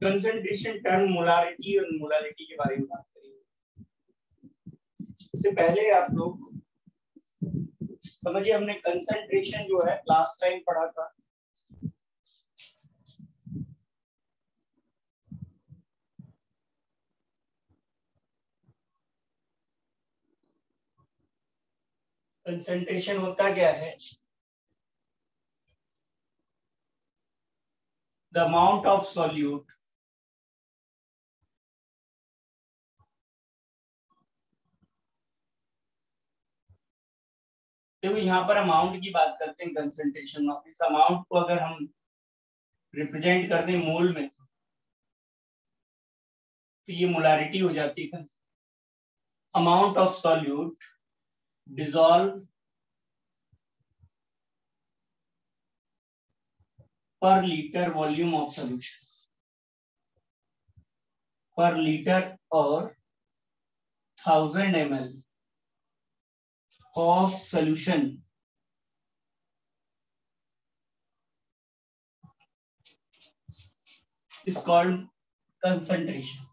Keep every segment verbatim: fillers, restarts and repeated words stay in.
Concentration term molarity और molarity के बारे में बात करेंगे। इससे पहले आप लोग समझिए, हमने कंसंट्रेशन जो है लास्ट टाइम पढ़ा था। कंसंट्रेशन होता क्या है? द अमाउंट ऑफ सॉल्यूट देखो, यहाँ पर अमाउंट की बात करते हैं कंसंट्रेशन में। इस अमाउंट को अगर हम रिप्रेजेंट करते हैं मोल में तो ये मोलारिटी हो जाती है। Amount of solute dissolve per litre volume of solution, per litre और thousand M L of solution is called concentration.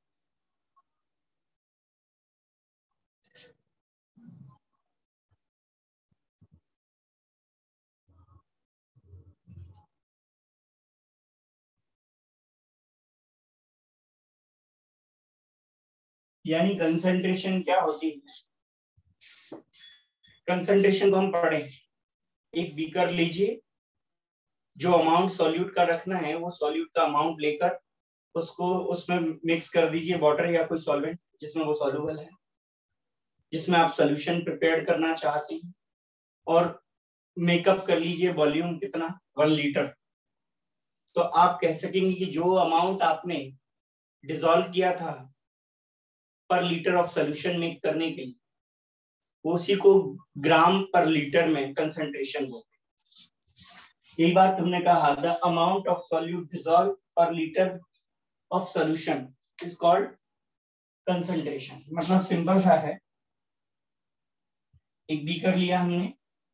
यानी कंसंट्रेशन क्या होती है? कंसंट्रेशन को हम पढ़े, एक बीकर लीजिए, जो अमाउंट सॉल्यूट का रखना है वो सॉल्यूट का अमाउंट लेकर उसको उसमें मिक्स कर दीजिए वाटर या कोई सॉल्वेंट जिसमें वो सॉल्युबल है, जिसमें आप सॉल्यूशन प्रिपेयर करना चाहते हैं, और मेकअप कर लीजिए वॉल्यूम कितना, वन लीटर। तो आप कह सकेंगे कि जो अमाउंट आपने डिसॉल्व किया था पर लीटर ऑफ सॉल्यूशन मेक करने के लिए, उसी को ग्राम पर लीटर में कंसंट्रेशन बोलते हैं। यही बात हमने कहा, the amount of solute dissolve per litre of solution is called concentration. मतलब सिंपल सा है, एक बीकर लिया हमने,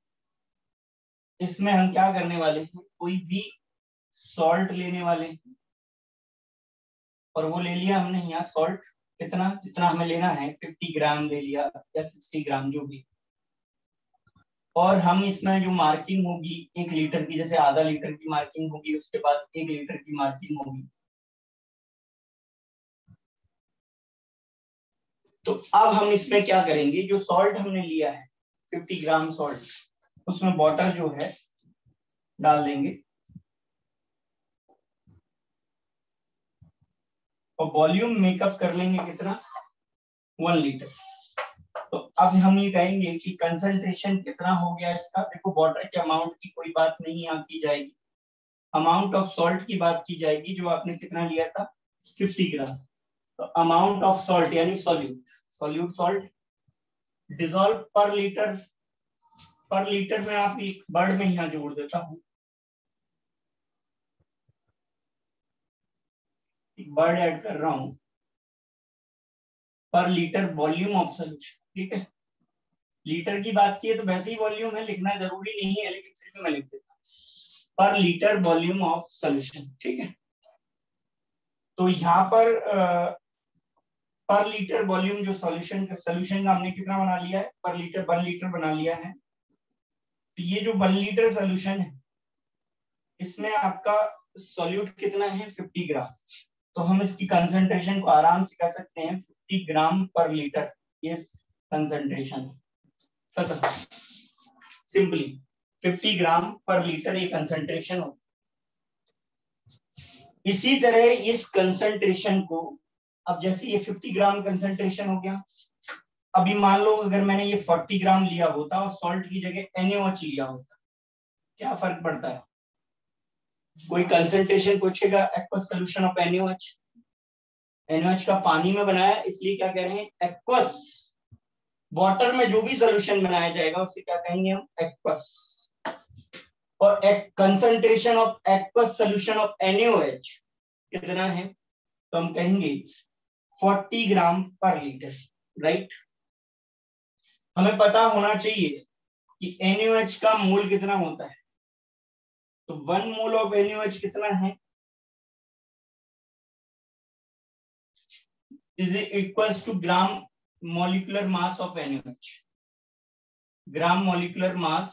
इसमें हम क्या करने वाले हैं, कोई भी सॉल्ट लेने वाले हैं, और वो ले लिया हमने यहाँ सॉल्ट कितना, जितना हमें लेना है, फिफ्टी ग्राम ले लिया या सिक्सटी ग्राम जो भी, और हम इसमें जो मार्किंग होगी एक लीटर की, जैसे आधा लीटर की मार्किंग होगी, उसके बाद एक लीटर की मार्किंग होगी। तो अब हम इसमें क्या करेंगे, जो सॉल्ट हमने लिया है फिफ्टी ग्राम सॉल्ट, उसमें वाटर जो है डाल देंगे और वॉल्यूम मेकअप कर लेंगे कितना, वन लीटर। तो अब हम ये कहेंगे कि कंसंट्रेशन कितना हो गया इसका। देखो, वाटर के अमाउंट की कोई बात नहीं यहाँ की जाएगी, अमाउंट ऑफ सॉल्ट की बात की जाएगी, जो आपने कितना लिया था, फिफ्टी ग्राम। तो अमाउंट ऑफ सॉल्ट यानी solute, solute salt dissolve per litre, per litre में आप एक वर्ड में यहाँ जोड़ देता हूँ, एक वर्ड ऐड कर रहा हूँ, पर लीटर वॉल्यूम ऑफ सॉल्यूशन। ठीक है, लीटर की बात की है तो वैसे ही वॉल्यूम है, लिखना जरूरी नहीं है, लेकिन फिर भी मैं लिख देता हूँ, पर लीटर वॉल्यूम ऑफ सॉल्यूशन। ठीक है, तो यहाँ पर आ, पर लीटर वॉल्यूम जो सॉल्यूशन का सॉल्यूशन का हमने कितना बना लिया है, पर लीटर वन लीटर बना लिया है। तो ये जो वन लीटर सॉल्यूशन है, इसमें आपका सॉल्यूट कितना है, फिफ्टी ग्राम। तो हम इसकी कंसंट्रेशन को आराम से कह सकते हैं फिफ्टी ग्राम पर लीटर, ये कंसंट्रेशन खत्म। Simply fifty gram per litre ये कंसंट्रेशन हो। इसी तरह इस कंसंट्रेशन को, अब जैसे ये फिफ्टी ग्राम कंसंट्रेशन हो गया, अभी मान लो अगर मैंने ये फोर्टी ग्राम लिया होता और सॉल्ट की जगह एन ए ओ एच लिया होता, क्या फर्क पड़ता है? कोई कंसंट्रेशन पूछेगा, aqueous solution of N A O H, N O H का पानी में बनाया, इसलिए क्या कह रहे हैं, एक्वस। वाटर में जो भी सॉल्यूशन बनाया जाएगा उसे क्या कहेंगे हम, एक्वस। और concentration of aqueous solution of N A O H कितना है, तो हम कहेंगे forty gram per litre. Right, हमें पता होना चाहिए कि एन ए ओ एच का मोल कितना होता है। तो one mole of N A O H कितना है, is equals to gram molecular mass of N A O H. Gram molecular mass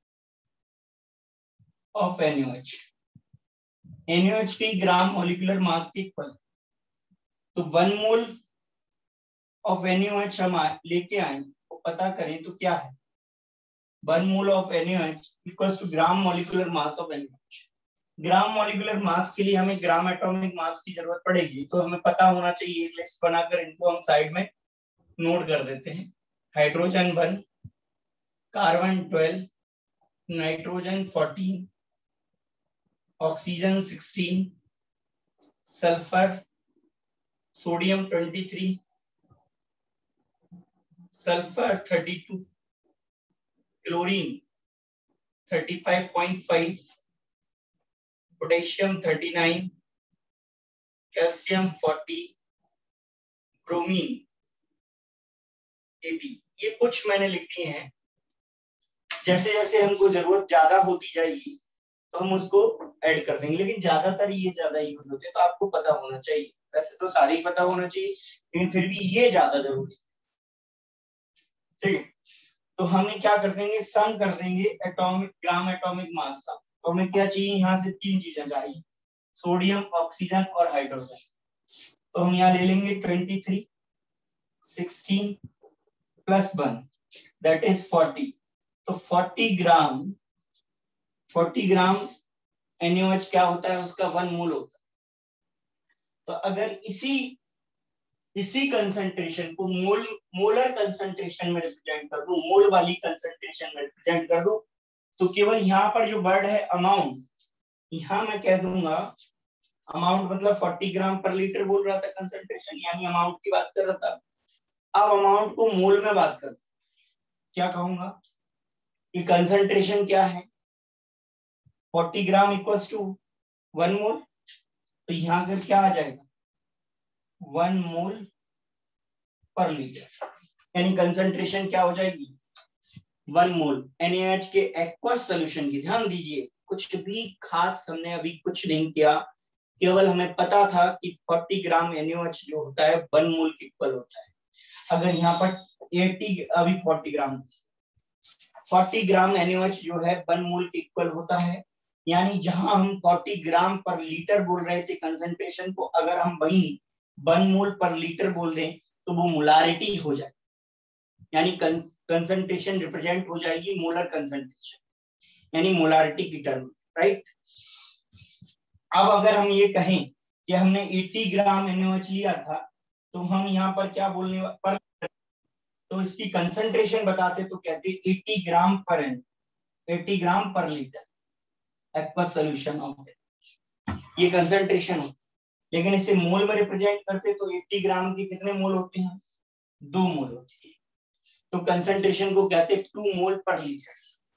of N A O H. N A O H की ग्राम molecular mass के equal, तो one mole of N A O H हम लेके आए तो पता करें तो क्या है, one mole of N A O H equals to gram molecular mass of N A O H. Gram molecular mass के लिए हमें ग्राम एटॉमिक मास की जरूरत पड़ेगी, तो हमें पता होना चाहिए, एक लिस्ट बनाकर इनको हम साइड में नोट कर देते हैं. Hydrogen one, carbon twelve, nitrogen fourteen, oxygen sixteen, sulphur sodium twenty three, sulphur thirty two, chlorine thirty five point five, potassium thirty nine, calcium forty, bromine eighty. ये कुछ मैंने लिख दिए हैं. जैसे जैसे हमको जरूरत ज्यादा होती जाएगी तो हम उसको ऐड कर देंगे, लेकिन ज्यादातर ये ज्यादा यूज होते हैं, तो आपको पता होना चाहिए. वैसे तो सारे ही पता होना चाहिए, लेकिन फिर भी ये ज्यादा जरूरी है. ठीक है, तो हमें क्या कर देंगे, सम कर देंगे एटॉमिक ग्राम एटॉमिक मास का. तो हमें क्या चाहिए, यहाँ से तीन चीजें चाहिए, सोडियम, ऑक्सीजन और हाइड्रोजन. तो हम यहाँ ले लेंगे twenty three, sixteen plus one, that is forty. तो forty gram forty gram N A O H क्या होता है, उसका वन मोल होता है. तो अगर इसी इसी कंसंट्रेशन को मोल मोलर कंसंट्रेशन में रिप्रेजेंट कर दूं, मोल वाली कंसंट्रेशन में रिप्रेजेंट कर दूं, तो केवल यहाँ पर जो वर्ड है अमाउंट, यहाँ मैं कह दूंगा अमाउंट, मतलब फोर्टी ग्राम पर लीटर बोल रहा था कंसंट्रेशन, यानी अमाउंट की बात कर रहा था. अब अमाउंट को मोल में बात कर, क्या कहूंगा, ये कंसंट्रेशन क्या है, forty gram equals to one mole. तो यहाँ पर क्या आ जाएगा, वन मोल पर लीटर, यानी कंसंट्रेशन क्या हो जाएगी, one mole. N A O H के एक्वस सॉल्यूशन की, ध्यान दीजिए, कुछ भी खास हमने अभी कुछ नहीं किया, केवल हमें पता था कि forty gram N A O H जो होता है वन मोल के इक्वल होता है. अगर यहाँ पर एटी, अभी forty gram forty gram N A O H जो है वन मोल के इक्वल होता है, यानी जहां हम फोर्टी ग्राम पर लीटर बोल रहे थे कंसंट्रेशन को, अगर हम वही वन मोल पर लीटर बोल दें तो वो मोलारिटी हो जाए, यानी कंसंट्रेशन रिप्रेजेंट हो जाएगी मोलर कंसंट्रेशन, यानी मोलारिटी की टर्म, राइट. अब अगर हम ये कहें कि हमने अस्सी ग्राम N A O H लिया था, तो हम यहाँ पर क्या बोलने पर, तो इसकी कंसंट्रेशन बताते तो कहते अस्सी ग्राम पर अस्सी gram per litre aqueous solution of it, ये कंसंट्रेशन हो. लेकिन इसे मोल में रिप्रेजेंट करते तो अस्सी ग्राम के कितने मोल होते हैं, दो मोल होते हैं. तो कंसंट्रेशन को कहते हैं टू मोल पर लीटर.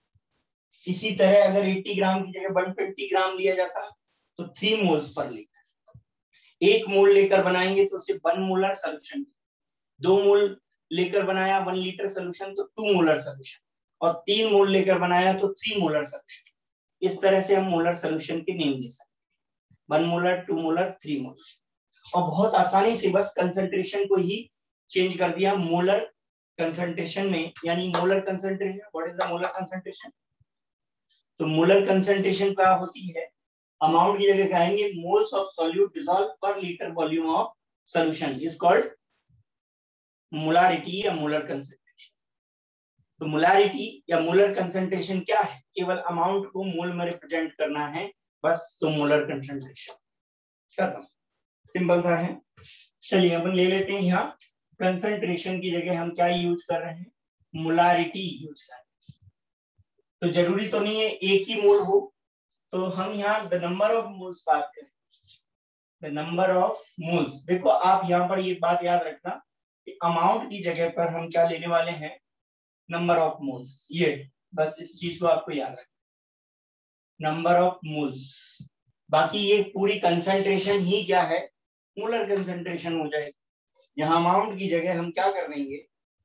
इसी तरह अगर अस्सी ग्राम की जगह वन ट्वेंटी ग्राम लिया जाता तो थ्री मोल्स पर लीटर. एक मोल लेकर बनाएंगे तो उसे वन मोलर सॉल्यूशन, दो मोल लेकर बनाया वन लीटर सॉल्यूशन तो टू मोलर सॉल्यूशन, और तीन मोल लेकर बनाया तो थ्री मोलर सॉल्यूशन. इस तरह से हम मोलर सॉल्यूशन के नेम दे सकते हैं, one molar, two molar, three molar. और बहुत आसानी से बस कंसंट्रेशन को ही चेंज कर दिया मोलर कंसंट्रेशन में, यानी molar concentration. What is the molar concentration, तो मोलर कंसंट्रेशन क्या होती है, अमाउंट की जगह कहेंगे moles of solute dissolve per litre volume of solution is called molarity या मोलर कंसंट्रेशन. तो मोलारिटी या मोलर कंसंट्रेशन क्या है, केवल अमाउंट को मोल में रिप्रेजेंट करना है बस. तो मोलर कंसंट्रेशन खत्म, सिंपल सा है. चलिए अपन ले लेते हैं, यहाँ कंसंट्रेशन की जगह हम क्या यूज कर रहे हैं, मोलारिटी यूज कर रहे हैं. तो जरूरी तो नहीं है एक ही मोल हो, तो हम यहाँ द नंबर ऑफ मोल्स बात करें, द नंबर ऑफ मोल्स. देखो आप यहाँ पर ये बात याद रखना कि अमाउंट की जगह पर हम क्या लेने वाले हैं, नंबर ऑफ मोल्स. ये बस इस चीज को आपको याद रखना, नंबर ऑफ मोल्स. बाकी ये पूरी कंसंट्रेशन ही क्या है, मोलर कंसंट्रेशन हो जाएगी. यहाँ अमाउंट की जगह हम क्या कर देंगे,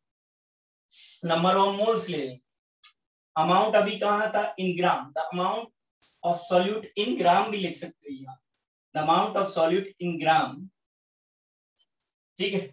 नंबर ऑफ मोल्स ले लेंगे. अमाउंट अभी कहाँ था, in gram. The amount of solute in gram भी लिख सकते हैं यहाँ, the amount of solute in gram ठीक है।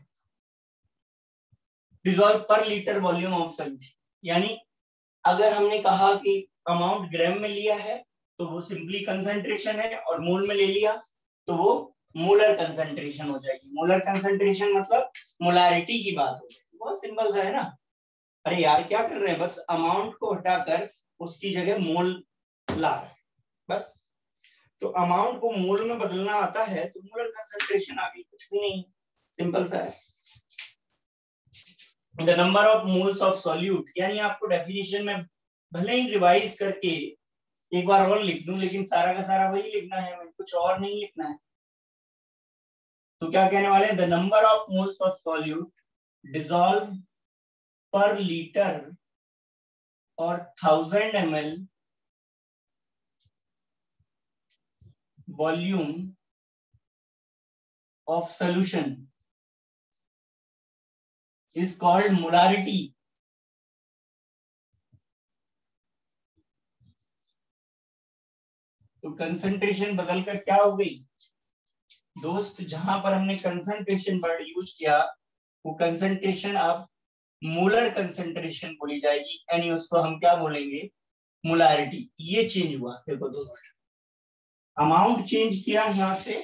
डिजॉल्व पर लीटर वॉल्यूम ऑफ सॉल्यूशन, यानी अगर हमने कहा कि अमाउंट ग्राम में लिया है तो वो सिंपली कंसंट्रेशन है, और मोल में ले लिया तो वो मोलर कंसंट्रेशन हो जाएगी। मोलर कंसंट्रेशन मतलब मोलारिटी की बात हो जाएगी। बहुत सिंपल सा है ना। अरे यार क्या कर रहे हैं, बस अमाउंट को हटाकर उसकी जगह मोल ला रहे हैं बस। तो अमाउंट को मोल में बदलना आता है तो मोलर कंसंट्रेशन आ गई, कुछ भी नहीं, सिंपल सा है। The number of moles of solute, यानी आपको डेफिनेशन में भले ही रिवाइज करके एक बार और लिख दूं, लेकिन सारा का सारा वही लिखना है, कुछ और नहीं लिखना है। तो क्या कहने वाले हैं, the number of moles of solute dissolve per litre और thousand M L volume of solution is called molarity. तो कंसंट्रेशन बदलकर क्या हो गई दोस्त, जहां पर हमने कंसंट्रेशन वर्ड यूज किया वो कंसंट्रेशन अब मोलर कंसंट्रेशन बोली जाएगी, यानी उसको हम क्या बोलेंगे, मोलारिटी। ये चेंज हुआ, देखो दोस्त, अमाउंट चेंज किया यहाँ से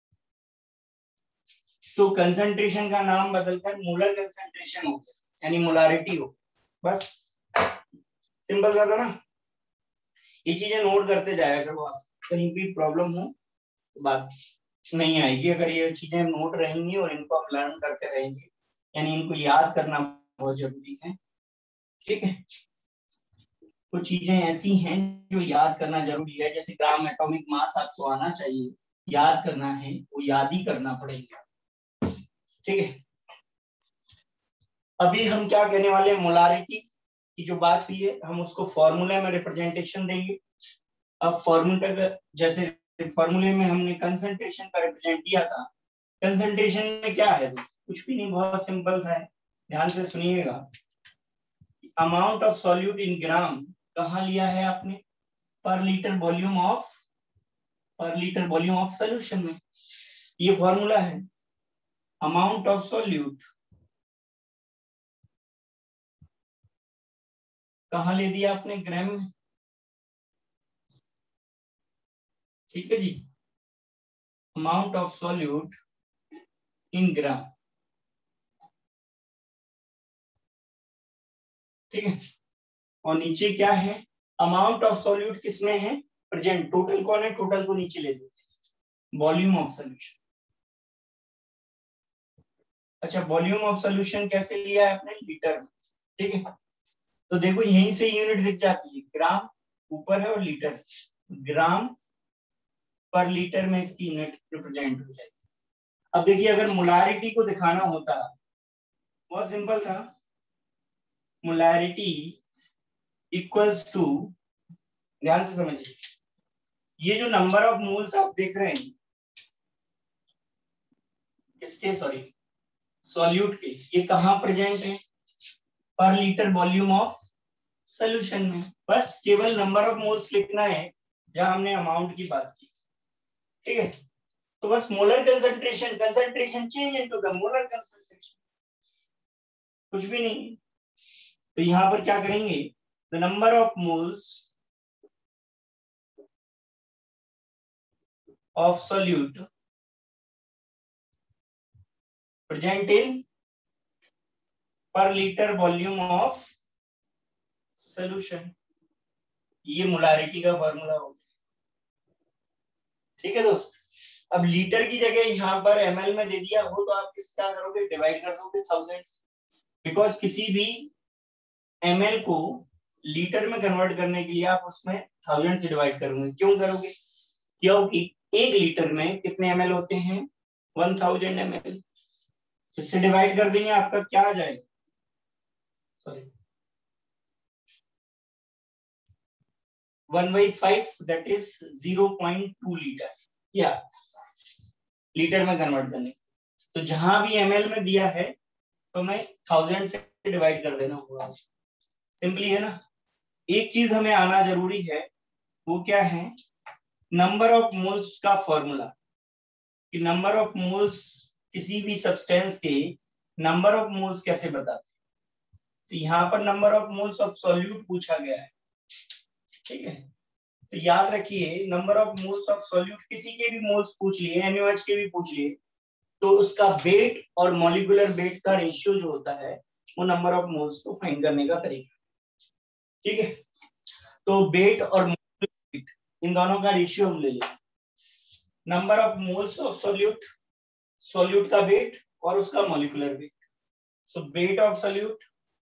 तो कंसंट्रेशन का नाम बदलकर मोलर कंसंट्रेशन हो गया, यानी मोलारिटी हो। बस सिंपल सा था ना। ये चीजें नोट करते जाया करो आप, कहीं भी प्रॉब्लम हो तो बात नहीं आएगी अगर ये चीजें नोट रहेंगी और इनको हम लर्न करते रहेंगे, यानी इनको याद करना बहुत जरूरी है। ठीक है, कुछ चीजें ऐसी हैं जो याद करना जरूरी है, जैसे ग्राम एटॉमिक मास आपको आना चाहिए, याद करना है वो याद ही करना पड़ेगा। ठीक है, अभी हम क्या कहने वाले हैं, मोलारिटी की जो बात हुई है हम उसको फॉर्मूला में रिप्रेजेंटेशन देंगे। अब फॉर्मूला, जैसे फॉर्मूले में हमने कंसंट्रेशन का रिप्रेजेंट किया था, कंसंट्रेशन में क्या है, कुछ भी नहीं, बहुत सिंपल सा है, ध्यान से सुनिएगा। Amount of solute in gram कहाँ लिया है आपने, per litre volume of per litre volume of solution में, ये फॉर्मूला है। अमाउंट ऑफ सॉल्यूट कहाँ ले दिया आपने, ग्राम में। ठीक है जी, amount of solute in gram. ठीक है, और नीचे क्या है, अमाउंट ऑफ सॉल्यूट किसमें है, प्रेजेंट। टोटल कौन है, टोटल को नीचे ले देते, वॉल्यूम ऑफ सॉल्यूशन। अच्छा, वॉल्यूम ऑफ सॉल्यूशन कैसे लिया है आपने, लीटर में। ठीक है, तो देखो यहीं से यूनिट दिख जाती है, ग्राम ऊपर है और लीटर, ग्राम पर लीटर में इसकी यूनिट रिप्रेजेंट हो जाएगी। अब देखिए अगर मोलारिटी को दिखाना होता, बहुत सिंपल था, मोलारिटी इक्वल्स टू, ध्यान से समझिए, ये जो नंबर ऑफ मोल्स आप देख रहे हैं किसके, सॉरी सॉल्यूट के, ये कहां प्रेजेंट है, पर लीटर वॉल्यूम ऑफ सॉल्यूशन में। बस केवल नंबर ऑफ मोल्स लिखना है जहां हमने अमाउंट की बात की। ठीक है, तो बस molar concentration, concentration change into the molar concentration, कुछ भी नहीं। तो यहां पर क्या करेंगे, the number of moles of solute present in per litre volume of solution, ये मोलारिटी का फॉर्मूला हो गया। ठीक है दोस्त, अब लीटर की जगह यहाँ पर एमएल में दे दिया हो तो आप किस क्या करोगे, डिवाइड कर दोगे थाउजेंड से, बिकॉज किसी भी एमएल को लीटर में कन्वर्ट करने के लिए आप उसमें थाउजेंड से डिवाइड करोगे। क्यों करोगे, क्योंकि एक लीटर में कितने एमएल होते हैं, वन थाउजेंड एमएल। इससे डिवाइड कर देंगे, आपका क्या आ जाएगा, sorry one by five, that is zero point two litre, या लीटर में कन्वर्ट करने। तो जहां भी एमएल में दिया है तो मैं थाउजेंड से डिवाइड कर देना होगा, सिंपली है ना। एक चीज हमें आना जरूरी है, वो क्या है, नंबर ऑफ मोल्स का फॉर्मूला, कि नंबर ऑफ मोल्स किसी भी सब्सटेंस के नंबर ऑफ मोल्स कैसे बताते हैं। तो यहाँ पर number of moles of solute पूछा गया है, ठीक है। तो याद रखिए number of moles of solute, किसी के भी मोल्स पूछ लिए, एनएओएच के भी पूछ लिए, तो उसका वेट और मॉलिक्यूलर वेट का रेशियो जो होता है वो नंबर ऑफ मोल्स को फाइंड करने का तरीका, ठीक है। तो वेट और मॉलिक्यूलर वेट इन दोनों का रेशियो हम ले लें। Number of moles of solute, solute का वेट और उसका molecular weight. So weight of solute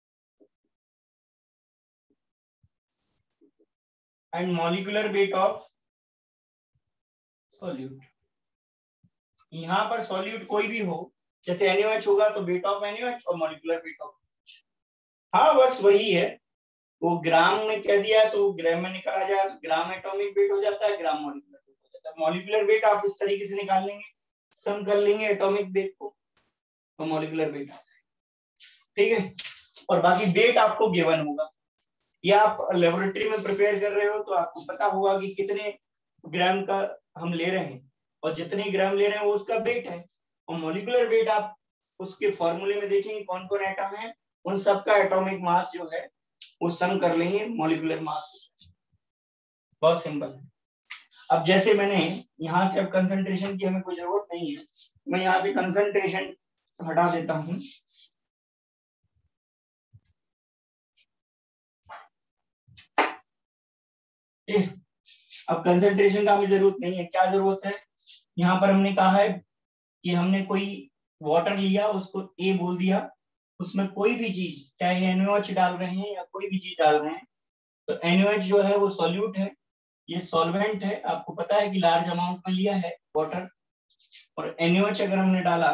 and molecular weight of solute. यहाँ पर सॉल्यूट कोई भी हो, जैसे एनएओएच होगा तो वेट ऑफ एनएओएच और मॉलिक्यूलर वेट ऑफ, हाँ बस वही है। वो ग्राम में कह दिया तो ग्राम में निकाला जाए तो ग्राम एटॉमिक वेट हो जाता है, ग्राम मॉलिक्यूलर वेट हो जाता है। मॉलिक्यूलर वेट आप इस तरीके से निकाल लेंगे, सम कर लेंगे एटॉमिक वेट को तो मॉलिक्यूलर वेट आता है, ठीक है। और बाकी वेट आपको गिवन होगा, या आप लेबोरेटरी में प्रिपेयर कर रहे हो तो आपको पता होगा कि कितने ग्राम का हम ले रहे हैं और जितने ग्राम ले रहे हैं वो उसका वेट है। और मॉलिक्यूलर वेट आप उसके फॉर्मूले में देखेंगे कौन कौन एटम है, उन सबका एटॉमिक मास जो है वो सम कर लेंगे मॉलिक्यूलर मास। बहुत सिंपल है। अब जैसे मैंने यहाँ से अब कंसंट्रेशन की हमें कोई जरूरत नहीं है, मैं यहाँ से कंसंट्रेशन हटा देता हूँ। अब कंसंट्रेशन का हमें जरूरत नहीं है, क्या जरूरत है, यहाँ पर हमने कहा है कि हमने कोई वाटर लिया उसको ए बोल दिया, उसमें कोई भी चीज चाहे एनओएच डाल रहे हैं या कोई भी चीज डाल रहे हैं, तो एनओएच जो है वो सॉल्यूट है, ये सॉल्वेंट है। आपको पता है कि लार्ज अमाउंट में लिया है वाटर, और एनओएच अगर हमने डाला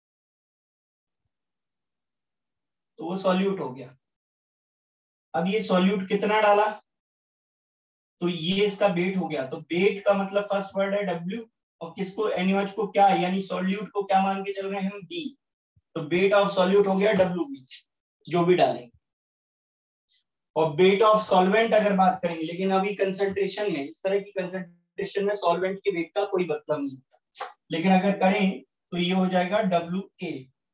तो वो सॉल्यूट हो गया। अब ये सॉल्यूट कितना डाला, तो ये इसका वेट हो गया। तो वेट का मतलब फर्स्ट वर्ड है डब्ल्यू, और किसको, एनओएच को क्या यानी सॉल्यूट को क्या मान के चल रहे हैं हम, बी। तो वेट ऑफ सॉल्यूट हो गया डब्ल्यू बी, जो भी डालेंगे। और वेट ऑफ सॉल्वेंट अगर बात करेंगे, लेकिन अभी कंसंट्रेशन में, इस तरह की कंसंट्रेशन में सॉल्वेंट के वेट का कोई मतलब नहीं होता, लेकिन अगर करें तो ये हो जाएगा डब्ल्यू ए,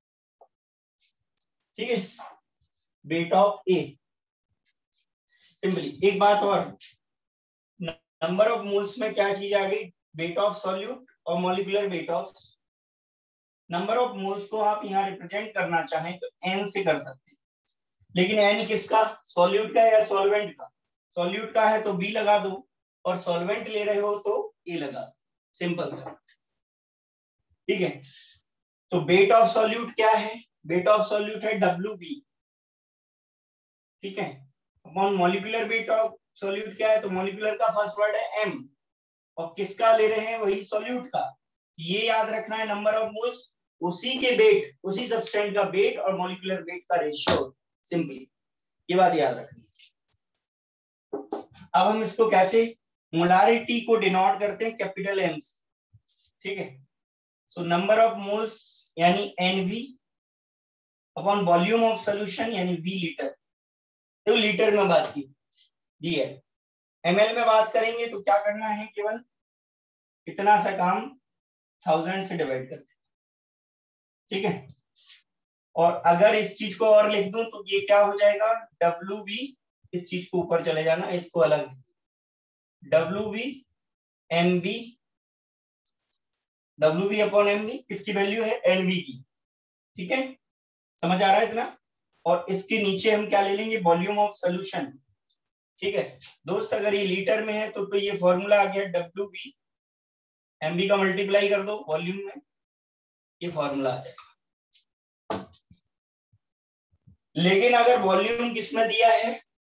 ठीक है, वेट ऑफ ए सिंपली। एक बात और, नंबर ऑफ मोल्स में क्या चीज आ गई, वेट ऑफ सॉल्यूट और molecular weight of. Number of moles को आप यहाँ रिप्रेजेंट करना चाहें तो एन से कर सकते हैं, लेकिन एन किसका, सॉल्यूट का या सॉल्वेंट का। सॉल्यूट का है तो बी लगा दो, और सॉल्वेंट ले रहे हो तो ए लगा दो, सिंपल सा, ठीक है। तो वेट ऑफ सॉल्यूट क्या है, वेट ऑफ सॉल्यूट है डब्ल्यू बी, ठीक है। Upon molecular weight of solute क्या है, तो मॉलिक्यूलर का फर्स्ट वर्ड है एम, और किसका ले रहे हैं, वही सॉल्यूट का। ये याद रखना है, नंबर ऑफ मोल्स उसी के वेट, उसी सब्सटेंट का वेट और मॉलिक्यूलर वेट का रेशियो, सिंपली ये बात याद रखनी है। अब हम इसको कैसे, मोलारिटी को डिनोट करते हैं कैपिटल एम से, ठीक है। सो नंबर ऑफ मोल्स यानी NV upon volume of solution यानी वी लीटर, तो लीटर में बात की दी है। एमएल में बात करेंगे तो क्या करना है, केवल इतना सा काम थाउजेंड से डिवाइड करते हैं, ठीक है। और अगर इस चीज को और लिख दूं तो ये क्या हो जाएगा, डब्ल्यू बी, इस चीज को ऊपर चले जाना, इसको अलग, W B M B, W B upon M B किसकी वैल्यू है, एन बी की, ठीक है, समझ आ रहा है इतना। और इसके नीचे हम क्या ले लेंगे, वॉल्यूम ऑफ सोल्यूशन, ठीक है दोस्त। अगर ये लीटर में है तो, तो ये फॉर्मूला आ गया डब्ल्यू बी, एम बी का मल्टीप्लाई कर दो वॉल्यूम में, ये फॉर्मूला आ जाएगा। लेकिन अगर वॉल्यूम किसमें दिया है,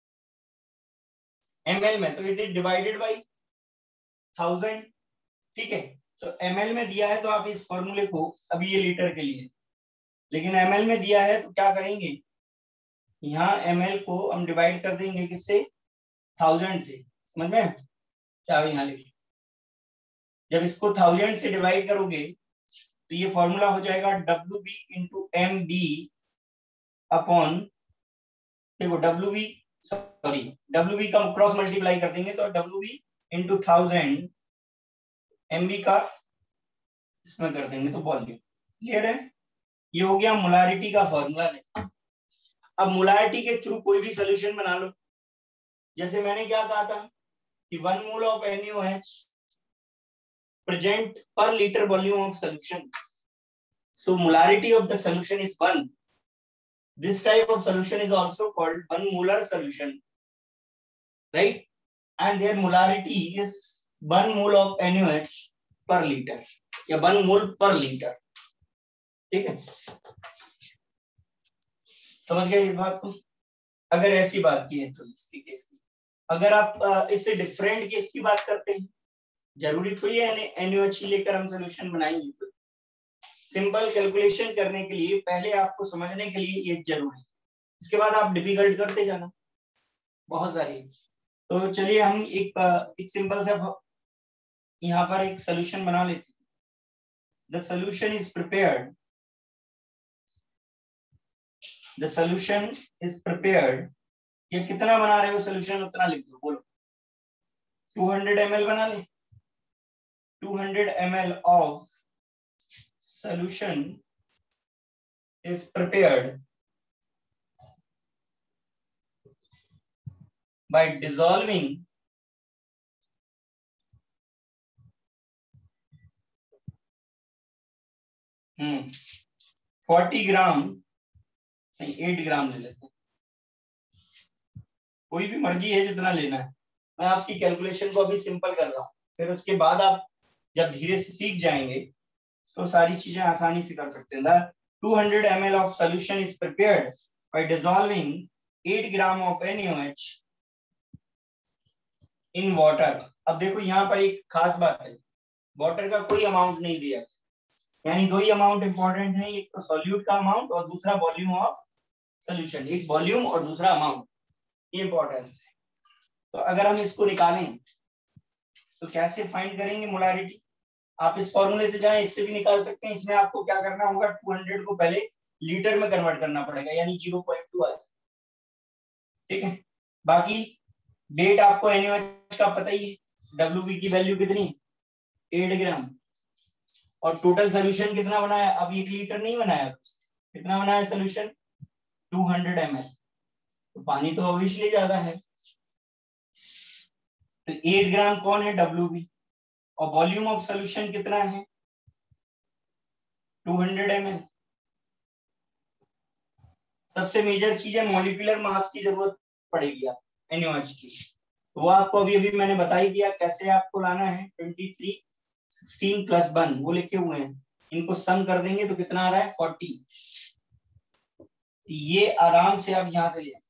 एमएल में, तो it is divided by thousand, ठीक है। तो एमएल में दिया है तो आप इस फॉर्मूले को, अभी ये लीटर के लिए, लेकिन एमएल में दिया है तो क्या करेंगे, यहाँ एमएल को हम डिवाइड कर देंगे किससे, थाउजेंड से, समझ में, क्या यहाँ लिख, जब इसको थाउजेंड से डिवाइड करोगे तो ये फॉर्मूला हो जाएगा W B into M B upon, देखो W B, sorry W B का क्रॉस मल्टीप्लाई कर देंगे तो W B into thousand, M B का इसमें कर देंगे तो वॉल्यूम, क्लियर है? ये हो गया मोलारिटी का फॉर्मूला नहीं। अब मोलारिटी के थ्रू कोई भी सोल्यूशन बना लो। जैसे मैंने क्या कहा था कि one mole of N A O H present per liter volume of solution. So molarity of the solution is one. This type of solution is also called one molar solution, right? And their molarity is one mole of N A O H per liter या one mole per liter. ठीक है, समझ गए इस बात को? अगर ऐसी बात की है तो इसकी केस की, अगर आप इससे डिफरेंट केस की बात करते हैं, जरूरी थोड़ी है एन ए ओ एच लेकर हम सोल्यूशन बनाएंगे। सिंपल कैलकुलेशन करने के लिए पहले आपको समझने के लिए ये जरूरी है, इसके बाद आप डिफिकल्ट करते जाना बहुत सारी। तो चलिए हम एक एक सिंपल सा यहाँ पर एक सोल्यूशन बना लेते हैं। The solution is prepared the solution is prepared ये कितना बना रहे हो सोल्यूशन उतना लिख दो, बोलो। टू हंड्रेड एम एल बना ले। Two hundred M L of solution is prepared by dissolving hmm, forty gram eight gram ले लेते हैं, कोई भी मर्जी है जितना लेना है। मैं आपकी कैलकुलेशन को अभी सिंपल कर रहा हूँ, फिर उसके बाद आप जब धीरे से सीख जाएंगे तो सारी चीजें आसानी से कर सकते हैं। Two hundred M L of solution is prepared by dissolving eight gram of N A O H in water. अब देखो यहाँ पर एक खास बात है, वाटर का कोई अमाउंट नहीं दिया, यानी दो ही अमाउंट इंपॉर्टेंट है, एक तो सॉल्यूट का अमाउंट और दूसरा वॉल्यूम ऑफ सोल्यूशन। एक वॉल्यूम और दूसरा अमाउंट, ये इंपॉर्टेंस है। तो अगर हम इसको निकालें तो कैसे फाइंड करेंगे मोलारिटी? आप इस फॉर्मूले से जाएं, इससे भी निकाल सकते हैं। इसमें आपको क्या करना होगा, टू हंड्रेड को पहले लीटर में कन्वर्ट करना पड़ेगा, यानी जीरो पॉइंट टू आ जाए। ठीक है, बाकी वेट आपको एन ए ओ एच का पता ही है, डब्ल्यू बी की वैल्यू कितनी, एट ग्राम, और टोटल सोल्यूशन कितना बनाया, अब एक लीटर नहीं बनाया, कितना बनाया solution, two hundred M L. तो पानी तो ऑब्वियसली ज्यादा है, तो एट ग्राम कौन है, डब्ल्यू बी, और वॉल्यूम ऑफ सोल्यूशन कितना है, टू हंड्रेड एम एल। सबसे मेजर चीज है मॉलिक्यूलर मास की जरूरत पड़ेगी आप एन ए ओ एच की, तो वो आपको अभी अभी मैंने बता ही दिया कैसे आपको लाना है। Twenty three sixteen plus one वो लिखे हुए हैं, इनको सम कर देंगे तो कितना आ रहा है, फोर्टी। ये आराम से आप यहां से ले,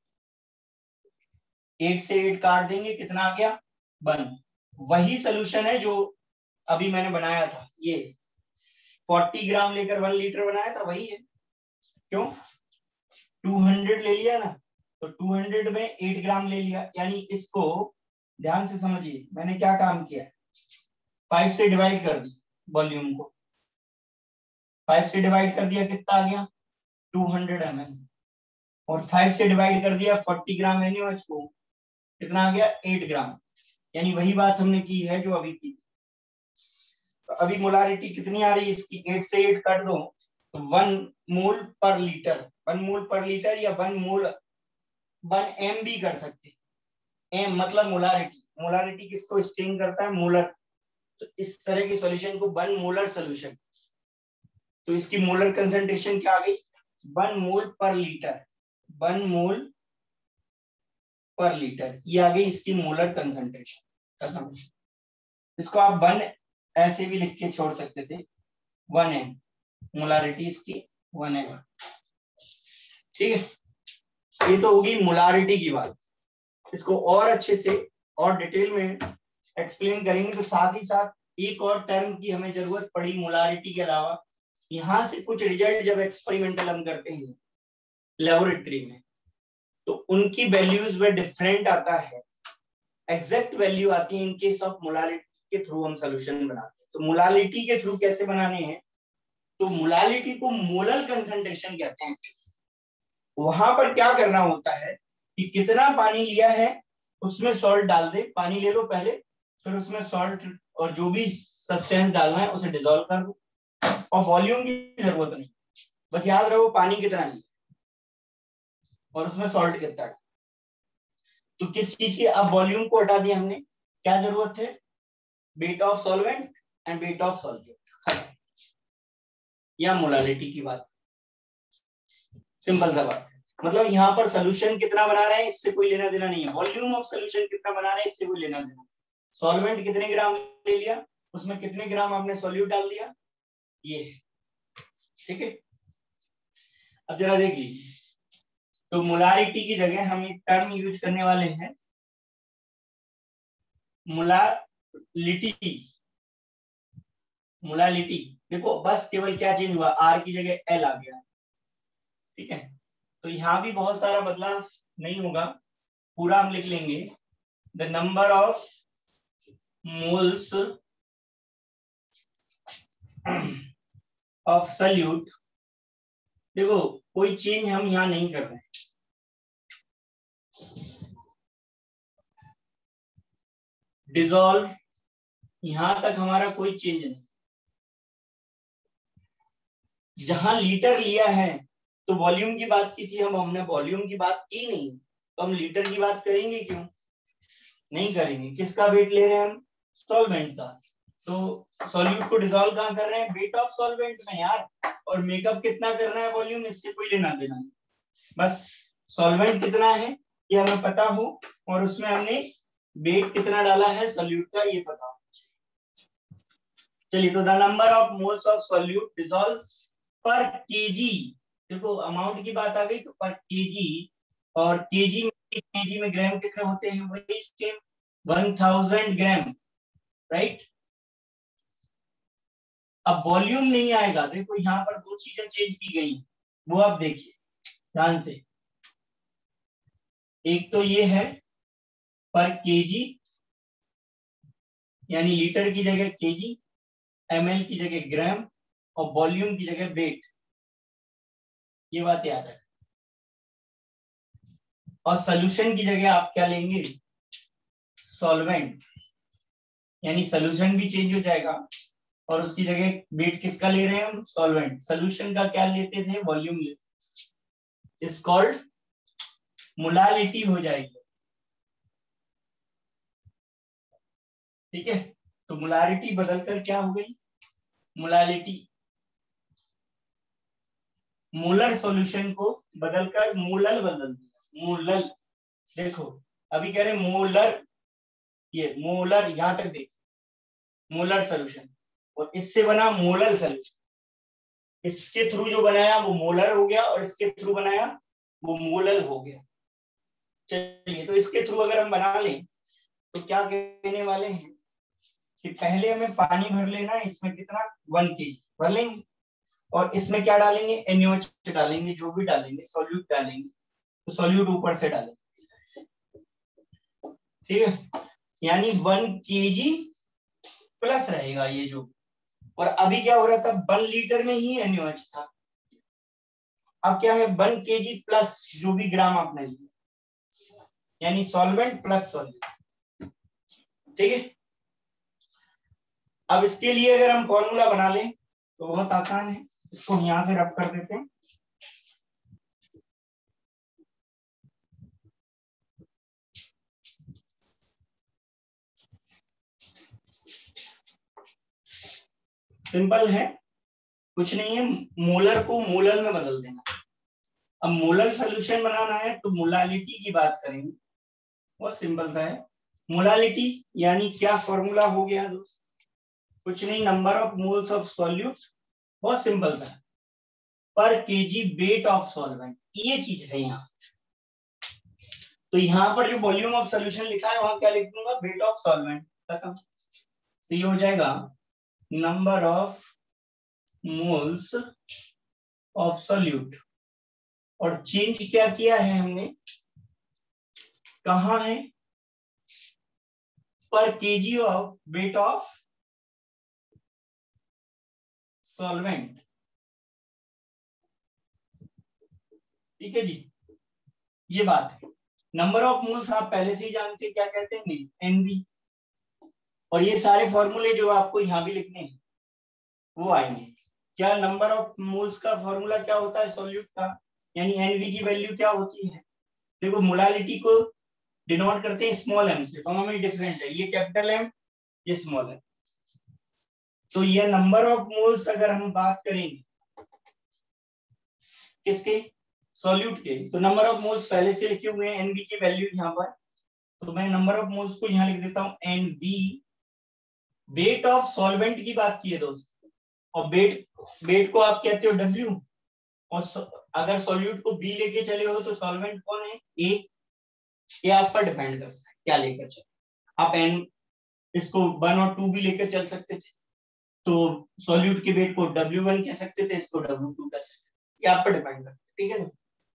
एट से एट काट देंगे, कितना आ गया, वन। वही सोल्यूशन है जो अभी मैंने बनाया था, ये फोर्टी ग्राम लेकर वन लीटर बनाया था, वही है। क्यों, टू हंड्रेड ले लिया ना, तो टू हंड्रेड में एट ग्राम ले लिया, यानी इसको ध्यान से समझिए, मैंने क्या काम किया, फाइव से डिवाइड कर दी वॉल्यूम को, फाइव से डिवाइड कर दिया, कितना आ गया, टू हंड्रेड एम एल, और फाइव से डिवाइड कर दिया forty gram N A O H को, कितना आ गया, एट ग्राम। यानी वही बात हमने की है जो अभी की। तो अभी मोलारिटी कितनी आ रही है इसकी, एट से एट काट दो तो वन मोल per litre, one mole per litre या वन मोल, वन एम भी कर सकते, एम मतलब मोलारिटी। मोलारिटी किसको स्टेन करता है, मोलर। तो इस तरह के सॉल्यूशन को वन मोलर सॉल्यूशन, तो इसकी मोलर कंसंट्रेशन क्या आ गई, one mole per litre, one mole per litre, ये आ गई इसकी मोलर कंसंट्रेशन। खत्म। इसको आप वन ऐसे भी लिख के छोड़ सकते थे, वन एम, मोलारिटी इसकी वन एम। ठीक है, ये तो होगी मोलारिटी की बात। इसको और अच्छे से और डिटेल में एक्सप्लेन करेंगे, तो साथ ही साथ एक और टर्म की हमें जरूरत पड़ी मोलारिटी के अलावा। यहां से कुछ रिजल्ट जब एक्सपेरिमेंटल हम करते हैं लेबोरेटरी में, तो उनकी वैल्यूज में डिफरेंट आता है, एग्जैक्ट वैल्यू आती है इन केस ऑफ मोलारिटी के थ्रू हम सोल्यूशन बनाते हैं। तो मोलारिटी के थ्रू कैसे बनाने हैं, तो मोलारिटी को मोलर कंसंट्रेशन कहते हैं। वहां पर क्या करना होता है कि कितना पानी लिया है उसमें सॉल्ट डाल दे, पानी ले लो पहले, फिर उसमें सॉल्ट और जो भी सब्सटेंस डालना है उसे डिसॉल्व कर दो, और वॉल्यूम की जरूरत नहीं, बस याद रखो पानी कितना लिया और उसमें सॉल्ट कितना डाला। तो किस चीज की, अब वॉल्यूम को हटा दिया हमने, क्या जरूरत है, weight of solvent and weight of solute, या मोलालिटी की बात, सिंपल सा बात है। मतलब यहाँ पर सोल्यूशन कितना बना रहे हैं इससे कोई लेना देना नहीं है, वॉल्यूम ऑफ सोल्यूशन कितना बना रहे हैं इससे कोई लेना देना। सॉल्वेंट कितने ग्राम ले लिया, उसमें कितने ग्राम आपने सॉल्यूट डाल दिया, ये है, ठीक है। अब जरा देख लीजिए, तो मोलारिटी की जगह हम एक टर्म यूज करने वाले हैं, मोलालिटी। मोलालिटी देखो बस केवल क्या चेंज हुआ, आर की जगह एल आ गया, ठीक है। तो यहाँ भी बहुत सारा बदलाव नहीं होगा, पूरा हम लिख लेंगे, the number of moles of solute. देखो कोई चेंज हम यहाँ नहीं कर रहे हैं, डिसॉल्व, यहां तक हमारा कोई चेंज नहीं। जहां लीटर लिया है तो वॉल्यूम की बात की थी हम, हमने वॉल्यूम की बात की नहीं, तो हम लीटर की बात करेंगे क्यों, नहीं करेंगे। किसका वेट ले रहे हैं हम, सॉल्वेंट का। तो सॉल्यूट को डिसॉल्व कहां कर रहे हैं, वेट ऑफ सॉल्वेंट में यार, और मेकअप कितना करना है वॉल्यूम, इससे कोई लेना देना नहीं, बस सॉल्वेंट कितना है ये हमें पता हो और उसमें हमने वेट कितना डाला है सॉल्यूट का ये पता हो। चलिए, तो the number of moles of solute dissolve per KG, देखो अमाउंट की बात आ गई तो पर केजी, और केजी में केजी में ग्राम कितने होते हैं, वही same one thousand gram, right. अब वॉल्यूम नहीं आएगा, देखो यहाँ पर दो चीजें चेंज की गई, वो आप देखिए ध्यान से। एक तो ये है पर केजी, यानी लीटर की जगह केजी, एमएल की जगह ग्राम, और वॉल्यूम की जगह वेट, ये बात याद है। और सोल्यूशन की जगह आप क्या लेंगे, सॉल्वेंट, यानी सोल्यूशन भी चेंज हो जाएगा और उसकी जगह वेट किसका ले रहे हैं हम, सॉल्वेंट। सोल्यूशन का क्या लेते थे, वॉल्यूम लेते, इज कॉल्ड मोलालिटी हो जाएगी, ठीक है। तो मोलारिटी बदलकर क्या हो गई, मोलालिटी। मोलर सॉल्यूशन को बदलकर मोलल बदल दिया, मोलल। देखो अभी कह रहे मोलर, ये मोलर यहां तक देख, मोलर सॉल्यूशन, और इससे बना मोलर सॉल्यूशन। इसके थ्रू जो बनाया वो मोलर हो गया और इसके थ्रू बनाया वो मोलल हो गया। चलिए, तो इसके थ्रू अगर हम बना लें तो क्या कहने वाले हैं कि पहले हमें पानी भर लेना है, इसमें कितना, वन केजी भर लेंगे, और इसमें क्या डालेंगे, एनएच डालेंगे, जो भी डालेंगे सॉल्यूट डालेंगे, तो सॉल्यूट ऊपर से डालेंगे इस तरह से, ठीक है। यानी वन केजी प्लस रहेगा ये जो, और अभी क्या हो रहा था, वन लीटर में ही एनएच था, अब क्या है वन केजी प्लस जो भी ग्राम आपने लिया, यानी सॉल्वेंट प्लस सॉल्यूट, ठीक है। अब इसके लिए अगर हम फॉर्मूला बना लें तो बहुत आसान है, इसको यहां से रफ कर देते हैं। सिंपल है, कुछ नहीं है, मोलर को मोलल में बदल देना। अब मोलल सोल्यूशन बनाना है तो मोलालिटी की बात करेंगे, बहुत सिंपल सा है। मोलालिटी यानी क्या फॉर्मूला हो गया दोस्त, कुछ नहीं, number of moles of solute, बहुत सिंपल था, per KG wait of solvent, ये चीज है यहाँ। तो यहाँ पर जो वॉल्यूम ऑफ सोल्यूशन लिखा है वहां क्या लिख दूंगा, वेट ऑफ सॉल्वेंट, खत्म। तो ये हो जाएगा number of moles of solute, और चेंज क्या किया है हमने, कहाँ है, per KG of weight of solvent, ठीक है जी, ये बात है। नंबर ऑफ मोल्स आप पहले से ही जानते हैं क्या कहते हैं, एनवी, और ये सारे फॉर्मूले जो आपको यहाँ भी लिखने हैं वो आएंगे। क्या नंबर ऑफ मोल्स का फॉर्मूला क्या होता है सॉल्यूट का, यानी एनवी की वैल्यू क्या होती है? देखो मोलालिटी को डिनोट करते हैं स्मॉल एम से, दोनों में डिफरेंस है, ये कैपिटल एम ये स्मॉल एम। तो ये नंबर ऑफ मोल्स अगर हम बात करेंगे किसके, सॉल्यूट के, तो नंबर ऑफ मोल्स पहले से लिखे हुए हैं एनवी की वैल्यू यहाँ पर, तो मैं नंबर ऑफ मोल्स को यहाँ लिख देता हूँ एनवी। वेट ऑफ सॉल्वेंट की बात की है दोस्तों, और वेट वेट को आप कहते हो डब्ल्यू, और अगर सॉल्यूट को बी लेके चले हो तो सॉल्वेंट कौन है, ए। ये आप पर डिपेंड करता है क्या लेकर चले, आप एन इसको वन और टू भी लेकर चल सकते थे, तो सॉल्यूट के वेट को डब्ल्यू वन कह सकते थे, इसको डब्ल्यू टू कह सकते थे, ये आप पर डिपेंड करता है, ठीक है।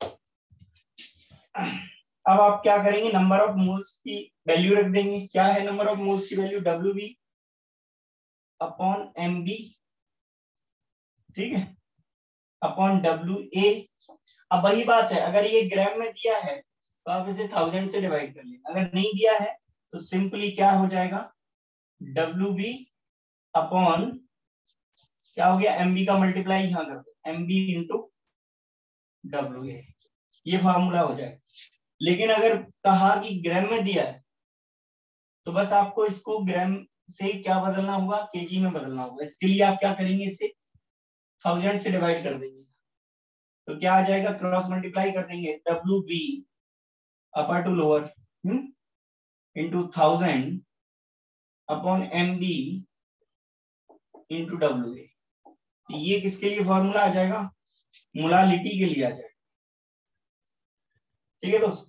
अब आप क्या करेंगे, नंबर ऑफ मोल्स की वैल्यू रख देंगे, क्या है नंबर ऑफ मोल्स की value, W B upon M B, ठीक है, अपॉन डब्ल्यू ए। अब वही बात है, अगर ये ग्राम में दिया है तो आप इसे थाउजेंड से डिवाइड कर लें, अगर नहीं दिया है तो सिंपली क्या हो जाएगा, डब्ल्यू बी अपॉन क्या हो गया, एम बी का मल्टीप्लाई यहाँ कर दो, M B into W A, ये फॉर्मूला हो जाएगा। लेकिन अगर कहा कि ग्राम में दिया है तो बस आपको इसको ग्राम से क्या बदलना होगा, केजी में बदलना होगा। इसके लिए आप क्या करेंगे, इसे थाउजेंड से डिवाइड कर देंगे, तो क्या आ जाएगा, क्रॉस मल्टीप्लाई कर देंगे, W B upper to lower into thousand upon M B into W A. ये किसके लिए फॉर्मूला आ जाएगा, मोलालिटी के लिए आ जाएगा, ठीक है दोस्त।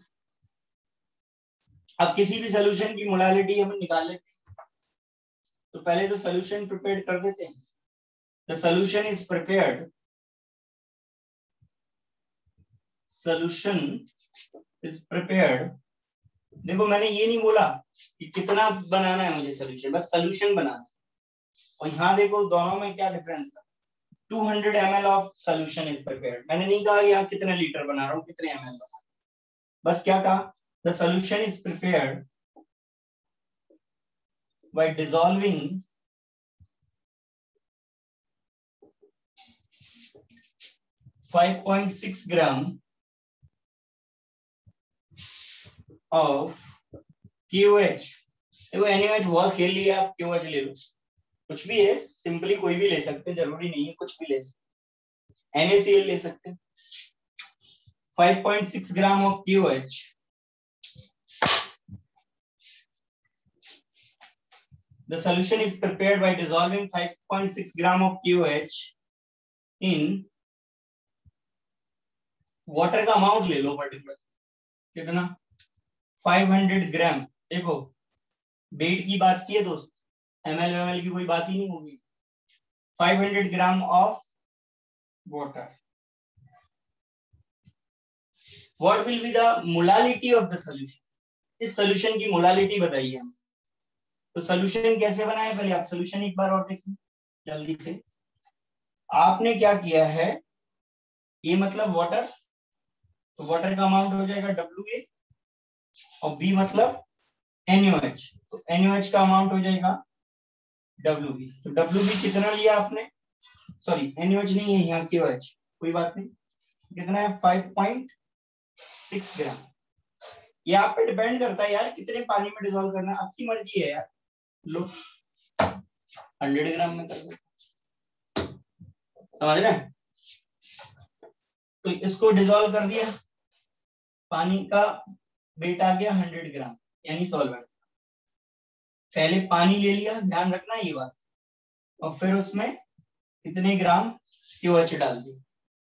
अब किसी भी सोल्यूशन की मोलालिटी हम निकाल लेते हैं, तो पहले तो सोल्यूशन प्रिपेयर कर देते हैं। The solution is prepared, solution is prepared. देखो मैंने ये नहीं बोला कि कितना बनाना है मुझे सोल्यूशन, बस सोल्यूशन बनाना है। और यहाँ देखो दोनों में क्या डिफरेंस था, two hundred M L of solution is prepared, मैंने नहीं कहा यहाँ कितने लीटर बना रहा हूँ, कितने एम एल, बस क्या कहा, the solution is prepared by dissolving five point six gram of K O H। देखो N A O H बहुत खेल लिया, आप K O H ले लो, कुछ भी है, सिंपली कोई भी ले सकते हैं, जरूरी नहीं है कुछ भी ले सकते, N A C L ले सकते हैं। five point six gram of K O H the solution is prepared by dissolving five point six gram of K O H in water का अमाउंट ले लो पर्टिकुलर, कितना, पाँच सौ ग्राम। देखो वेट की बात की है दोस्त, एमएल एमएल की कोई बात ही नहीं होगी, पाँच सौ gram of water. What will be the molality of the solution, इस सॉल्यूशन की मोलालिटी बताइए हम। तो सॉल्यूशन कैसे बनाए, पहले आप सॉल्यूशन एक बार और देखिए जल्दी से। आपने क्या किया है, ये मतलब वाटर, तो वाटर का अमाउंट हो जाएगा डब्ल्यू ए, और बी मतलब एन ओ एच, तो एन ओ एच का अमाउंट हो जाएगा डब्ल्यू बी। तो डब्ल्यू बी कितना लिया आपने, सॉरी एन ओ एच नहीं है यहाँ, के ओ एच, कोई बात नहीं, कितना है पाँच पॉइंट छह ग्राम। ये आप पे डिपेंड करता है यार कितने पानी में डिसॉल्व करना है, आपकी मर्जी है यार। लो सौ ग्राम में कर दो, समझ रहे हैं। तो इसको डिसॉल्व कर दिया, पानी का वेट आ गया सौ ग्राम, यानी सॉल्वेंट। पहले पानी ले लिया, ध्यान रखना ये बात, और फिर उसमें कितने ग्राम के ओ एच डाल दिया,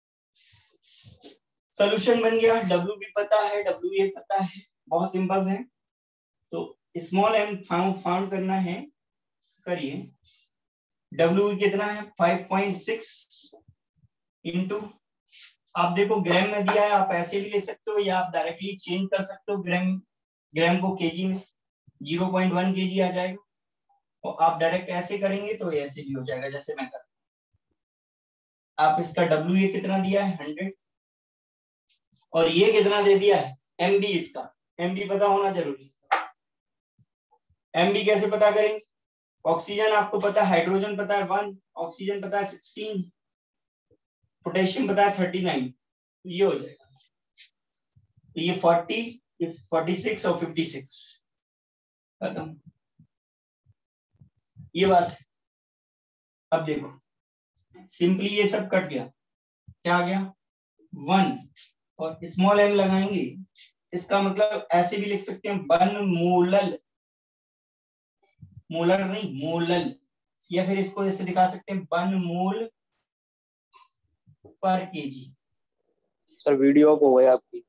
सोल्यूशन बन गया। डब्ल्यू भी पता है, डब्ल्यू ए पता है, बहुत सिंपल है। तो स्मॉल एम फाउंड करना है, करिए। डब्ल्यू कितना है, पाँच पॉइंट छह इंटू, आप देखो ग्राम में दिया है, आप ऐसे भी ले सकते हो या आप डायरेक्टली चेंज कर सकते हो, ग्राम ग्राम को केजी में, ज़ीरो पॉइंट वन केजी आ जाएगा, और आप डायरेक्ट ऐसे करेंगे तो ऐसे भी हो जाएगा जैसे मैं कर। आप इसका डब्ल्यू ए कितना दिया है, हंड्रेड, और ये कितना दे दिया है, एम बी, इसका एम बी पता होना जरूरी है। एम बी कैसे पता करेंगे, ऑक्सीजन आपको पता है, हाइड्रोजन पता है वन, ऑक्सीजन पता है सिक्सटीन, पोटेशियम बताया थर्टी नाइन, ये हो जाएगा। तो ये फोर्टी, ये फोर्टी सिक्स और फिफ्टी सिक्स खत्म, ये बात है। अब देखो सिंपली ये सब कट गया, क्या आ गया वन, और स्मॉल एम लगाएंगे, इसका मतलब ऐसे भी लिख सकते हैं वन मोलल, मोलर नहीं मोलल, या फिर इसको ऐसे दिखा सकते हैं वन मोल पर केजी। सर वीडियो ऑफ हो गई आपकी।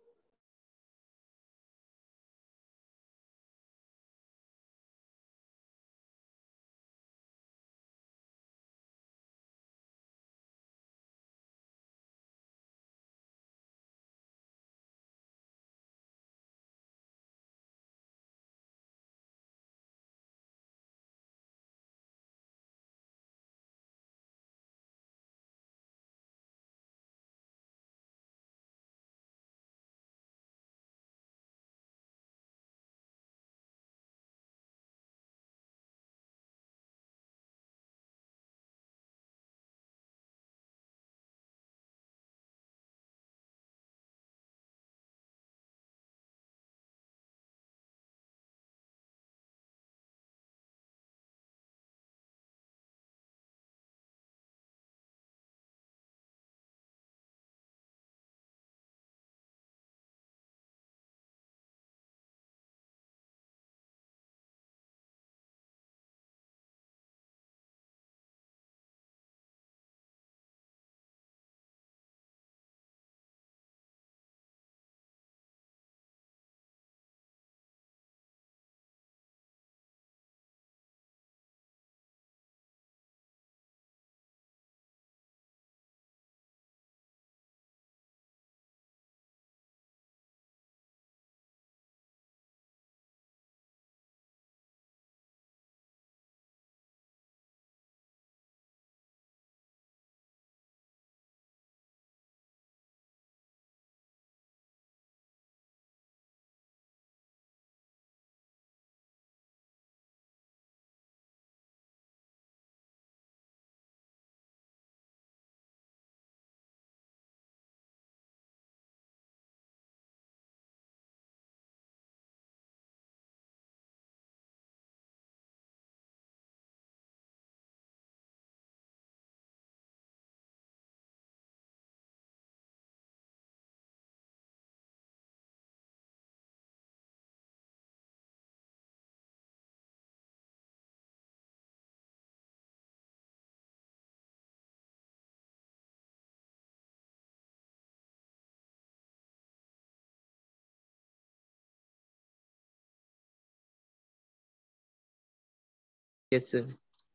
Yes sir.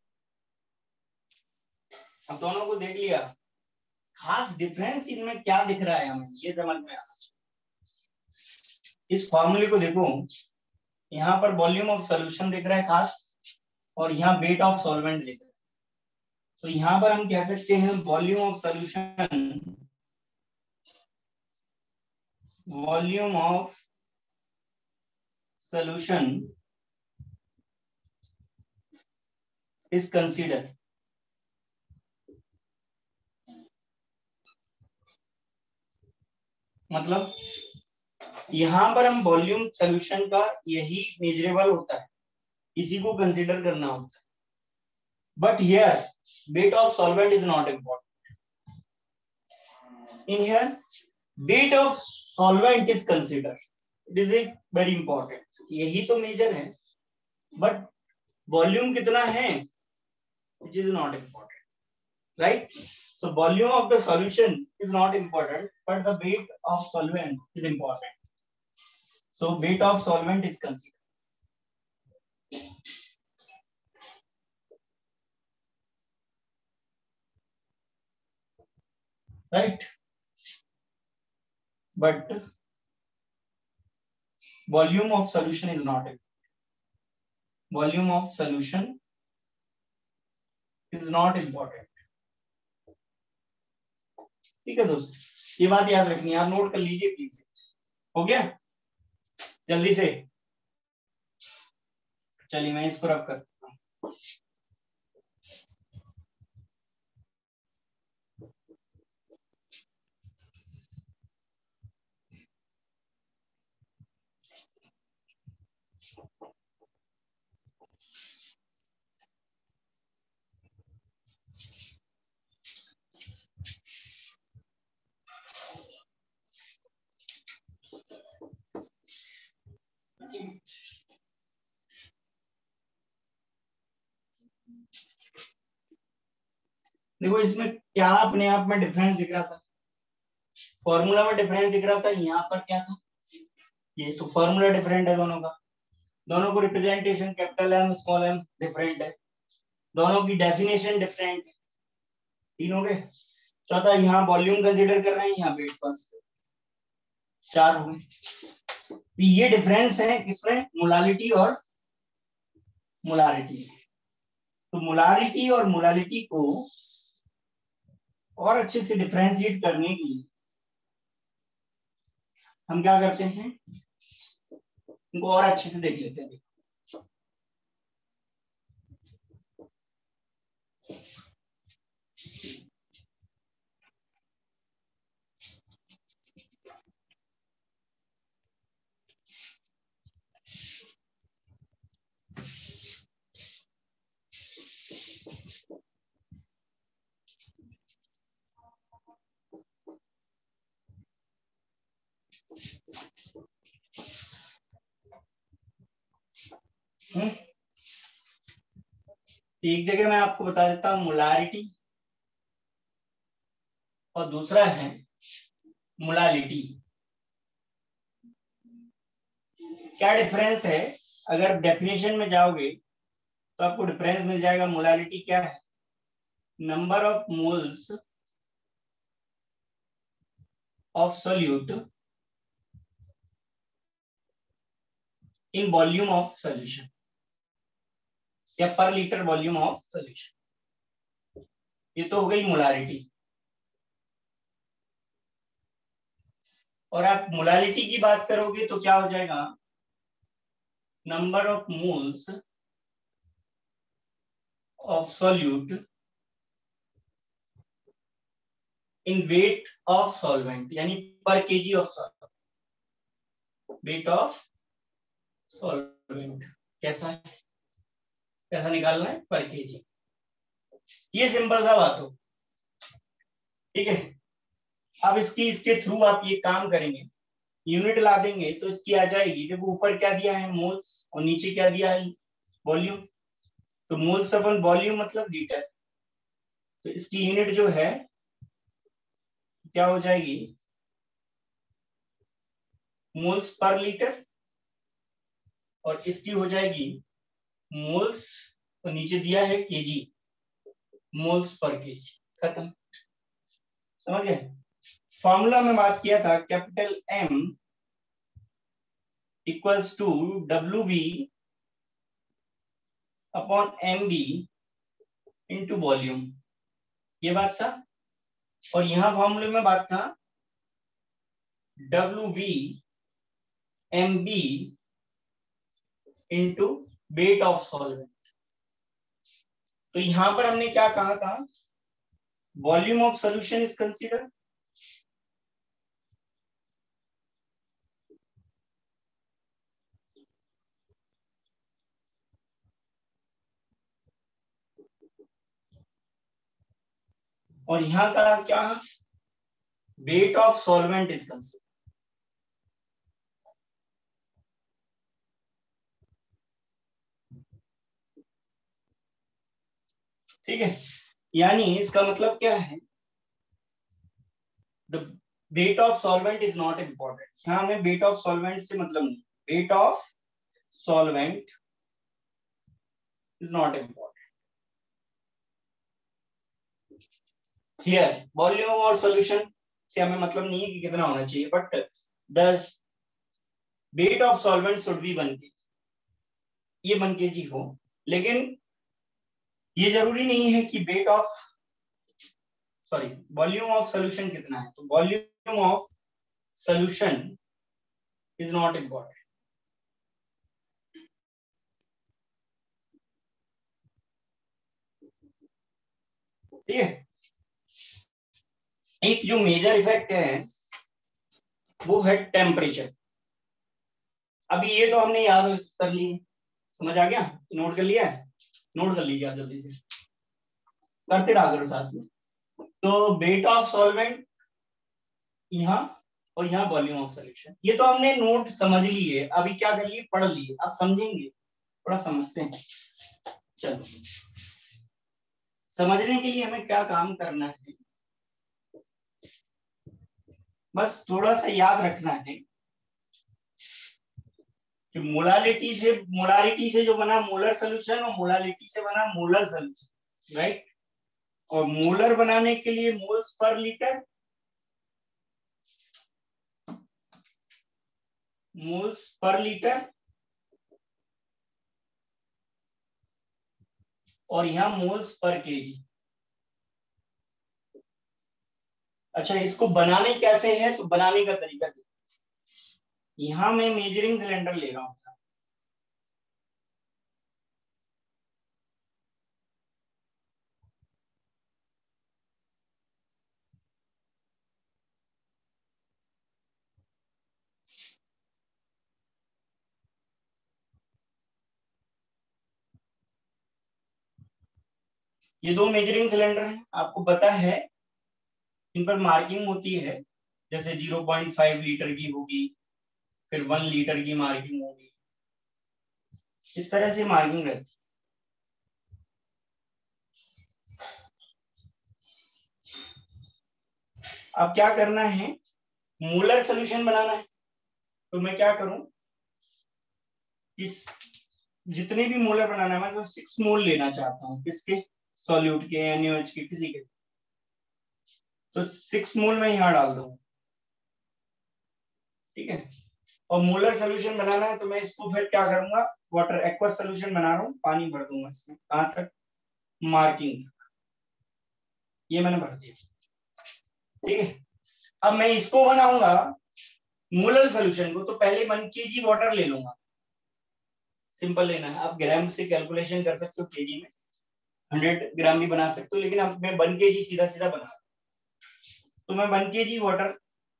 अब दोनों को देख लिया, खास डिफरेंस इनमें क्या दिख रहा है हमें ये समझ में आ, इस फॉर्मूले को देखो, यहाँ पर वॉल्यूम ऑफ सॉल्यूशन दिख रहा है खास, और यहाँ वेट ऑफ सॉल्वेंट दिख रहा है। तो यहाँ पर हम कह सकते हैं volume of solution, volume of solution is consider, मतलब यहां पर हम वॉल्यूम सॉल्यूशन का यही मेजरेबल होता है, इसी को कंसीडर करना होता है। But here weight of solvent is not important, in here weight of solvent is consider, it is a very important, यही तो मेजर है, बट वॉल्यूम कितना है which is not important, right? So volume of the solution is not important, but the weight of solvent is important. So weight of solvent is considered. Right? But volume of solution is not important. Volume of solution is not important. ठीक है दोस्तों, ये बात याद रखनी है, आप note कर लीजिए प्लीज। हो गया? जल्दी से चलिए मैं इसको रफ करता हूँ। देखो इसमें क्या अपने आप में डिफरेंस दिख रहा था, फॉर्मूला में डिफरेंस दिख रहा था, यहाँ पर क्या था, ये तो फॉर्मूला डिफरेंट है दोनों का, दोनों को representation capital M small M different है, दोनों की डेफिनेशन डिफरेंट है, तीन हो गए। चौथा यहाँ वॉल्यूम कंसीडर कर रहे हैं, यहाँ वेट कंसीडर, चार हो गए। ये डिफरेंस है किसमें, मोलालिटी और मोलारिटी। तो मोलारिटी और मोलालिटी को और अच्छे से डिफरेंशिएट करने के लिए हम क्या करते हैं, इनको और अच्छे से देख लेते हैं। हम्म एक जगह मैं आपको बता देता हूं मोलारिटी और दूसरा है मोलालिटी। क्या डिफरेंस है, अगर डेफिनेशन में जाओगे तो आपको डिफरेंस मिल जाएगा। मोलालिटी क्या है, number of moles of solute in volume of solution, या per litre volume of solution, ये तो हो गई मोलारिटी। और आप मोलालिटी की बात करोगे तो क्या हो जाएगा, number of moles of solute in weight of solvent, यानी per KG of solvent, weight of solvent कैसा है, कैसा निकालना है, पर केजी। ये सिंपल सा बात हो, ठीक है। अब इसकी इसके थ्रू आप ये काम करेंगे, यूनिट ला देंगे तो इसकी आ जाएगी। देखो ऊपर क्या दिया है, मोल्स, और नीचे क्या दिया है, वॉल्यूम। तो मोल्स अपन वॉल्यूम मतलब लीटर, तो इसकी यूनिट जो है क्या हो जाएगी, मोल्स पर लीटर, और इसकी हो जाएगी मोल्स, तो नीचे दिया है केजी, मोल्स पर केजी, खत्म। समझ गए। फॉर्मूला में बात किया था, capital M equals to W B upon M B into volume, ये बात था। और यहां फॉर्मूले में बात था W B M B into weight of solvent. तो यहां पर हमने क्या कहा था, volume of solution is consider, और यहां का क्या, weight of solvent is consider. ठीक है, यानी इसका मतलब क्या है, the weight of solvent is not important. यहां हमें वेट ऑफ सॉल्वेंट से मतलब नहीं, weight of solvent is not important here. Volume और सॉल्यूशन से हमें मतलब नहीं है कि कितना होना चाहिए, but the weight of solvent should be one K, ये वन के जी हो। लेकिन ये जरूरी नहीं है कि weight of sorry volume of solution कितना है, तो volume of solution is not important. ठीक है, एक जो मेजर इफेक्ट है वो है टेम्परेचर। अभी ये तो हमने याद कर ली, समझ आ गया, नोट कर लिया है, नोट कर लीजिए आप जल्दी से, करते रहा करो साथ में। तो बेट ऑफ सॉल्वेंट यहाँ और यहाँ वॉल्यूम ऑफ सॉल्यूशन, ये तो हमने नोट समझ ली है, अभी क्या कर लिए, पढ़ लिए, अब समझेंगे, थोड़ा समझते हैं। चलो समझने के लिए हमें क्या काम करना है, बस थोड़ा सा याद रखना है कि मोलालिटी से मोलारिटी से जो बना मोलर सोल्यूशन और मोलालिटी से बना मोलर सोल्यूशन, राइट। और मोलर बनाने के लिए moles per litre, moles per litre, और यहाँ मोल्स पर केजी। अच्छा इसको बनाने कैसे है, तो बनाने का तरीका, यहां मैं मेजरिंग सिलेंडर ले रहा हूं, ये दो मेजरिंग सिलेंडर हैं, आपको पता है इन पर मार्किंग होती है, जैसे ज़ीरो पॉइंट फाइव लीटर की होगी, फिर वन लीटर की मार्किंग होगी, इस तरह से मार्किंग रहती है। अब क्या करना है, मोलर सॉल्यूशन बनाना है, तो मैं क्या करूं, इस जितने भी मोलर बनाना है मैं तो सिक्स मोल लेना चाहता हूं, किसके, सॉल्यूट के, एनएच के, किसी के, तो सिक्स मोल में यहां डाल दूंगा, ठीक है। और मोलर सॉल्यूशन बनाना है तो मैं इसको फिर क्या करूंगा, वाटर एक्वा सॉल्यूशन बना रहा हूं, पानी भर दूंगा इसमें, कहां तक, मार्किंग तक, ये मैंने भर दिया, ठीक है। अब मैं इसको बनाऊंगा मोलर सॉल्यूशन को, तो पहले वन केजी वाटर ले लूंगा, सिंपल लेना है, आप ग्राम से कैलकुलेशन कर सकते हो, केजी में हंड्रेड ग्राम भी बना सकते हो, लेकिन अब मैं वन केजी सीधा सीधा बना, तो मैं वन केजी वाटर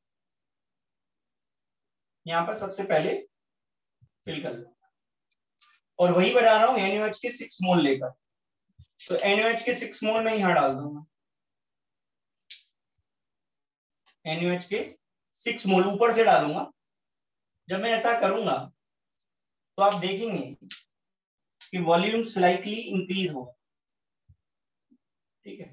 यहाँ पर सबसे पहले फिल कर लूंगा, और वही बना रहा हूँ एनएच के सिक्स मोल लेकर, तो एनएच के सिक्स मोल में यहाँ डाल दूंगा, एनएच के सिक्स मोल ऊपर से डालूंगा। जब मैं ऐसा करूंगा तो आप देखेंगे कि वॉल्यूम स्लाइटली इंक्रीज होगा, ठीक है,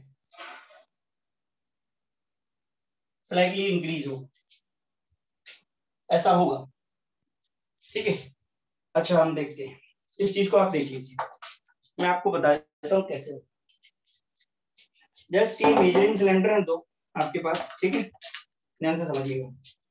स्लाइटली इंक्रीज होगा, ऐसा होगा, ठीक है। अच्छा हम देखते हैं, इस चीज को आप देख लीजिए, मैं आपको बता देता हूँ कैसे। जस्ट ये मेजरिंग सिलेंडर है दो आपके पास, ठीक है, ध्यान से समझिएगा।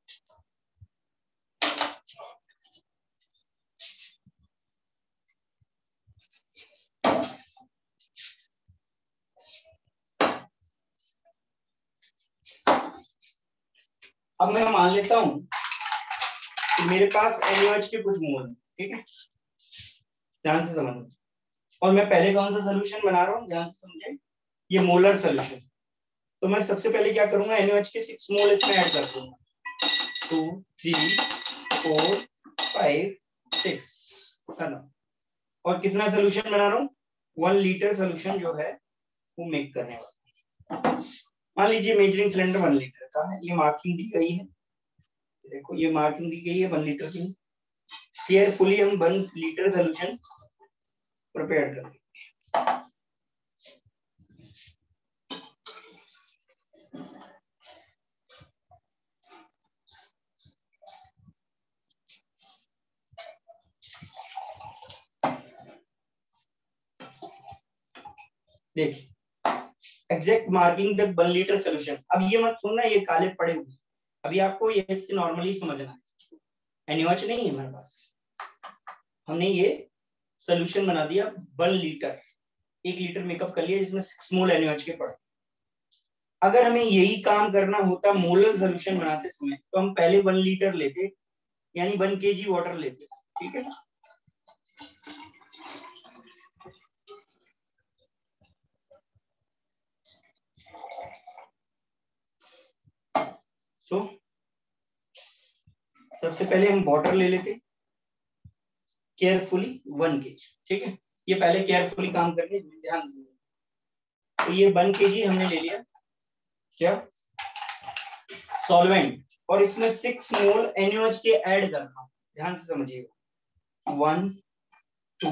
अब मैं मान लेता हूं कि मेरे पास एनएच के कुछ मोल, ठीक है, ध्यान से समझो, और मैं पहले कौन सा सोल्यूशन बना रहा हूँ, ध्यान से समझे, ये मोलर सोल्यूशन, तो मैं सबसे पहले क्या करूंगा, एनएच के सिक्स मोल इसमें ऐड कर दूंगा, two three four five six, है ना, और कितना सोल्यूशन बना रहा हूँ, वन लीटर सोल्यूशन जो है वो मेक करने वाला। मान लीजिए मेजरिंग सिलेंडर वन लीटर का है, ये मार्किंग दी गई है, देखो ये मार्किंग दी गई है वन लीटर की, केयरफुली हम वन लीटर सोल्यूशन प्रिपेयर करेंगे। देखिए exact marking the one litre solution, अब ये मत सुनना ये काले पड़े हुए, अभी आपको ये इससे नॉर्मली समझना है, एनएच नहीं है हमारे पास, हमने ये सोल्यूशन बना दिया वन लीटर, एक लीटर मेकअप कर लिया जिसमें सिक्स मोल एनएच के पड़े। अगर हमें यही काम करना होता मोलर सोल्यूशन बनाते समय, तो हम पहले वन लीटर लेते, यानी वन केजी वाटर लेते, ठीक है। सो so, सबसे पहले हम वाटर ले लेते, केयरफुली वन केजी, ठीक है। ये पहले केयरफुली काम करने ध्यान दीजिए। तो ये वन केजी हमने ले लिया क्या सॉल्वेंट, और इसमें six mole N O H के ऐड करना, ध्यान से समझिएगा। वन टू,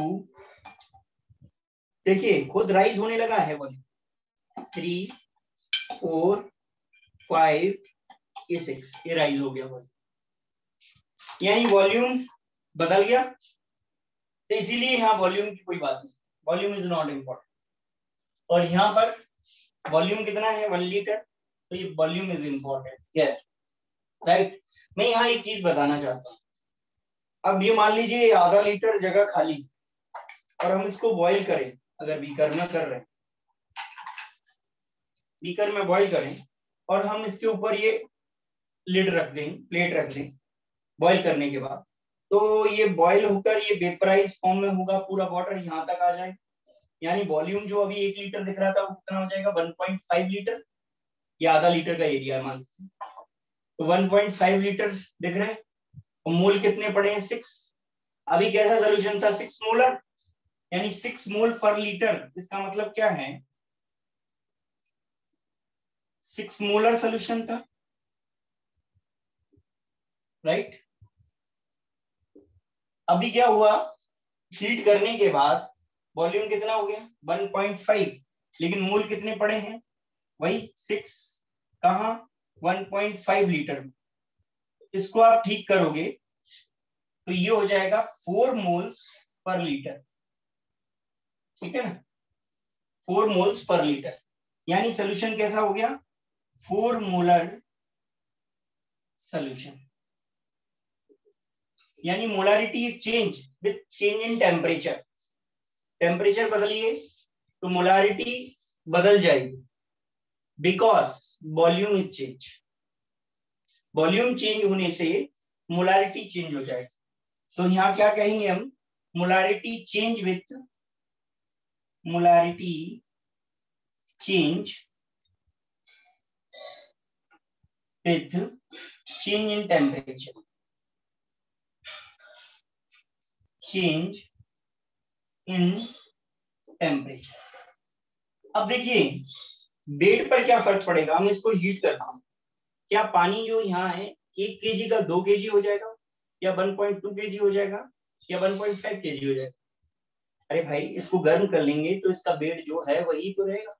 देखिए खुद राइज होने लगा है वॉल्यूम, थ्री फोर फाइव ये सिक्स, ये राइज हो गया वॉल्यूम, यानी वॉल्यूम बदल गया। तो इसीलिए यहाँ वॉल्यूम की कोई बात नहीं, वॉल्यूम इज नॉट इम्पोर्टेंट। और यहाँ पर वॉल्यूम कितना है, वन लीटर, तो ये volume is important here, right. मैं यहाँ एक चीज बताना चाहता हूँ। अब ये मान लीजिए आधा लीटर जगह खाली, और हम इसको बॉईल करें, अगर बीकर में कर रहे हैं, बीकर में बॉईल करें, और हम इसके ऊपर ये लिड रख दें, प्लेट रख दें बॉईल करने के बाद, तो ये बॉईल होकर ये वेपराइज फॉर्म में होगा, पूरा वाटर यहाँ तक आ जाए, यानी वॉल्यूम जो अभी एक लीटर दिख रहा था वो कितना हो जाएगा, वन पॉइंट फाइव लीटर। ये आधा लीटर का एरिया मान लीजिए, तो वन पॉइंट फाइव लीटर दिख रहा है, और मोल कितने पड़े हैं, सिक्स। अभी कैसा सोल्यूशन था, सिक्स मोलर, यानी सिक्स मोल पर लीटर। इसका मतलब क्या है, सिक्स मोलर सोल्यूशन था, राइट। अभी क्या हुआ, हीट करने के बाद वॉल्यूम कितना हो गया, वन पॉइंट फाइव, लेकिन मोल कितने पड़े हैं, वही सिक्स, कहा वन पॉइंट फाइव लीटर। इसको आप ठीक करोगे तो ये हो जाएगा फोर मोल्स पर लीटर, ठीक है ना, फोर मोल्स पर लीटर, यानी सोल्यूशन कैसा हो गया, फोर मोलर सोल्यूशन। यानी molarity is change with change in temperature, temperature बदलिए तो मोलारिटी बदल जाएगी, because volume is change, volume change होने से मोलारिटी चेंज हो जाएगी। तो यहाँ क्या कहेंगे हम, molarity change with molarity change with change in temperature, change in temperature. अब देखिए बेड पर क्या फर्क पड़ेगा, हम इसको हीट करना, क्या पानी जो यहाँ है एक केजी का दो केजी हो जाएगा, या वन पॉइंट टू केजी हो जाएगा, या वन पॉइंट फाइव केजी हो जाएगा। अरे भाई इसको गर्म कर लेंगे तो इसका वेट जो है वही तो रहेगा।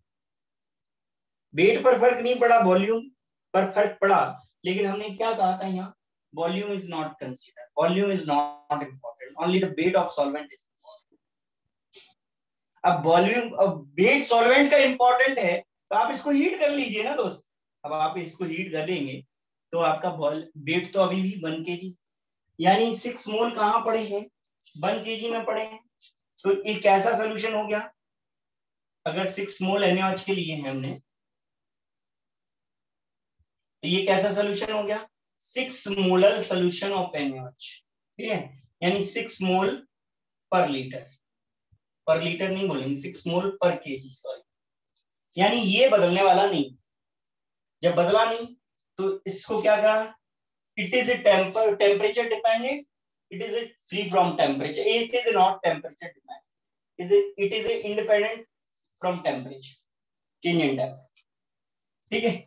वेट पर फर्क नहीं पड़ा, वॉल्यूम पर फर्क पड़ा, लेकिन हमने क्या कहा था यहाँ, volume is not consider, volume is not important, only the weight of solvent is important. अब वॉल्यूम, अब वेट सॉल्वेंट का इंपॉर्टेंट है तो आप इसको हीट कर लीजिए ना दोस्त। अब आप इसको हीट कर लेंगे तो आपका वेट तो अभी भी वन केजी, यानी सिक्स मोल कहाँ पड़े हैं, वन केजी में पड़े हैं। तो ये कैसा सोल्यूशन हो गया, अगर six mole N A O H के लिए है हमने, तो ये कैसा सोल्यूशन हो गया, six molar solution of N A O H, ठीक है, यानी six mole per litre, per litre नहीं बोलेंगे, सिक्स मोल पर केजी, सॉरी, यानी ये बदलने वाला नहीं। जब बदला नहीं तो इसको क्या कहा, it is a temper temperature dependent, it is a free from temperature, it is not temperature dependent, is it it is a independent from temperature, change in temperature, ठीक है,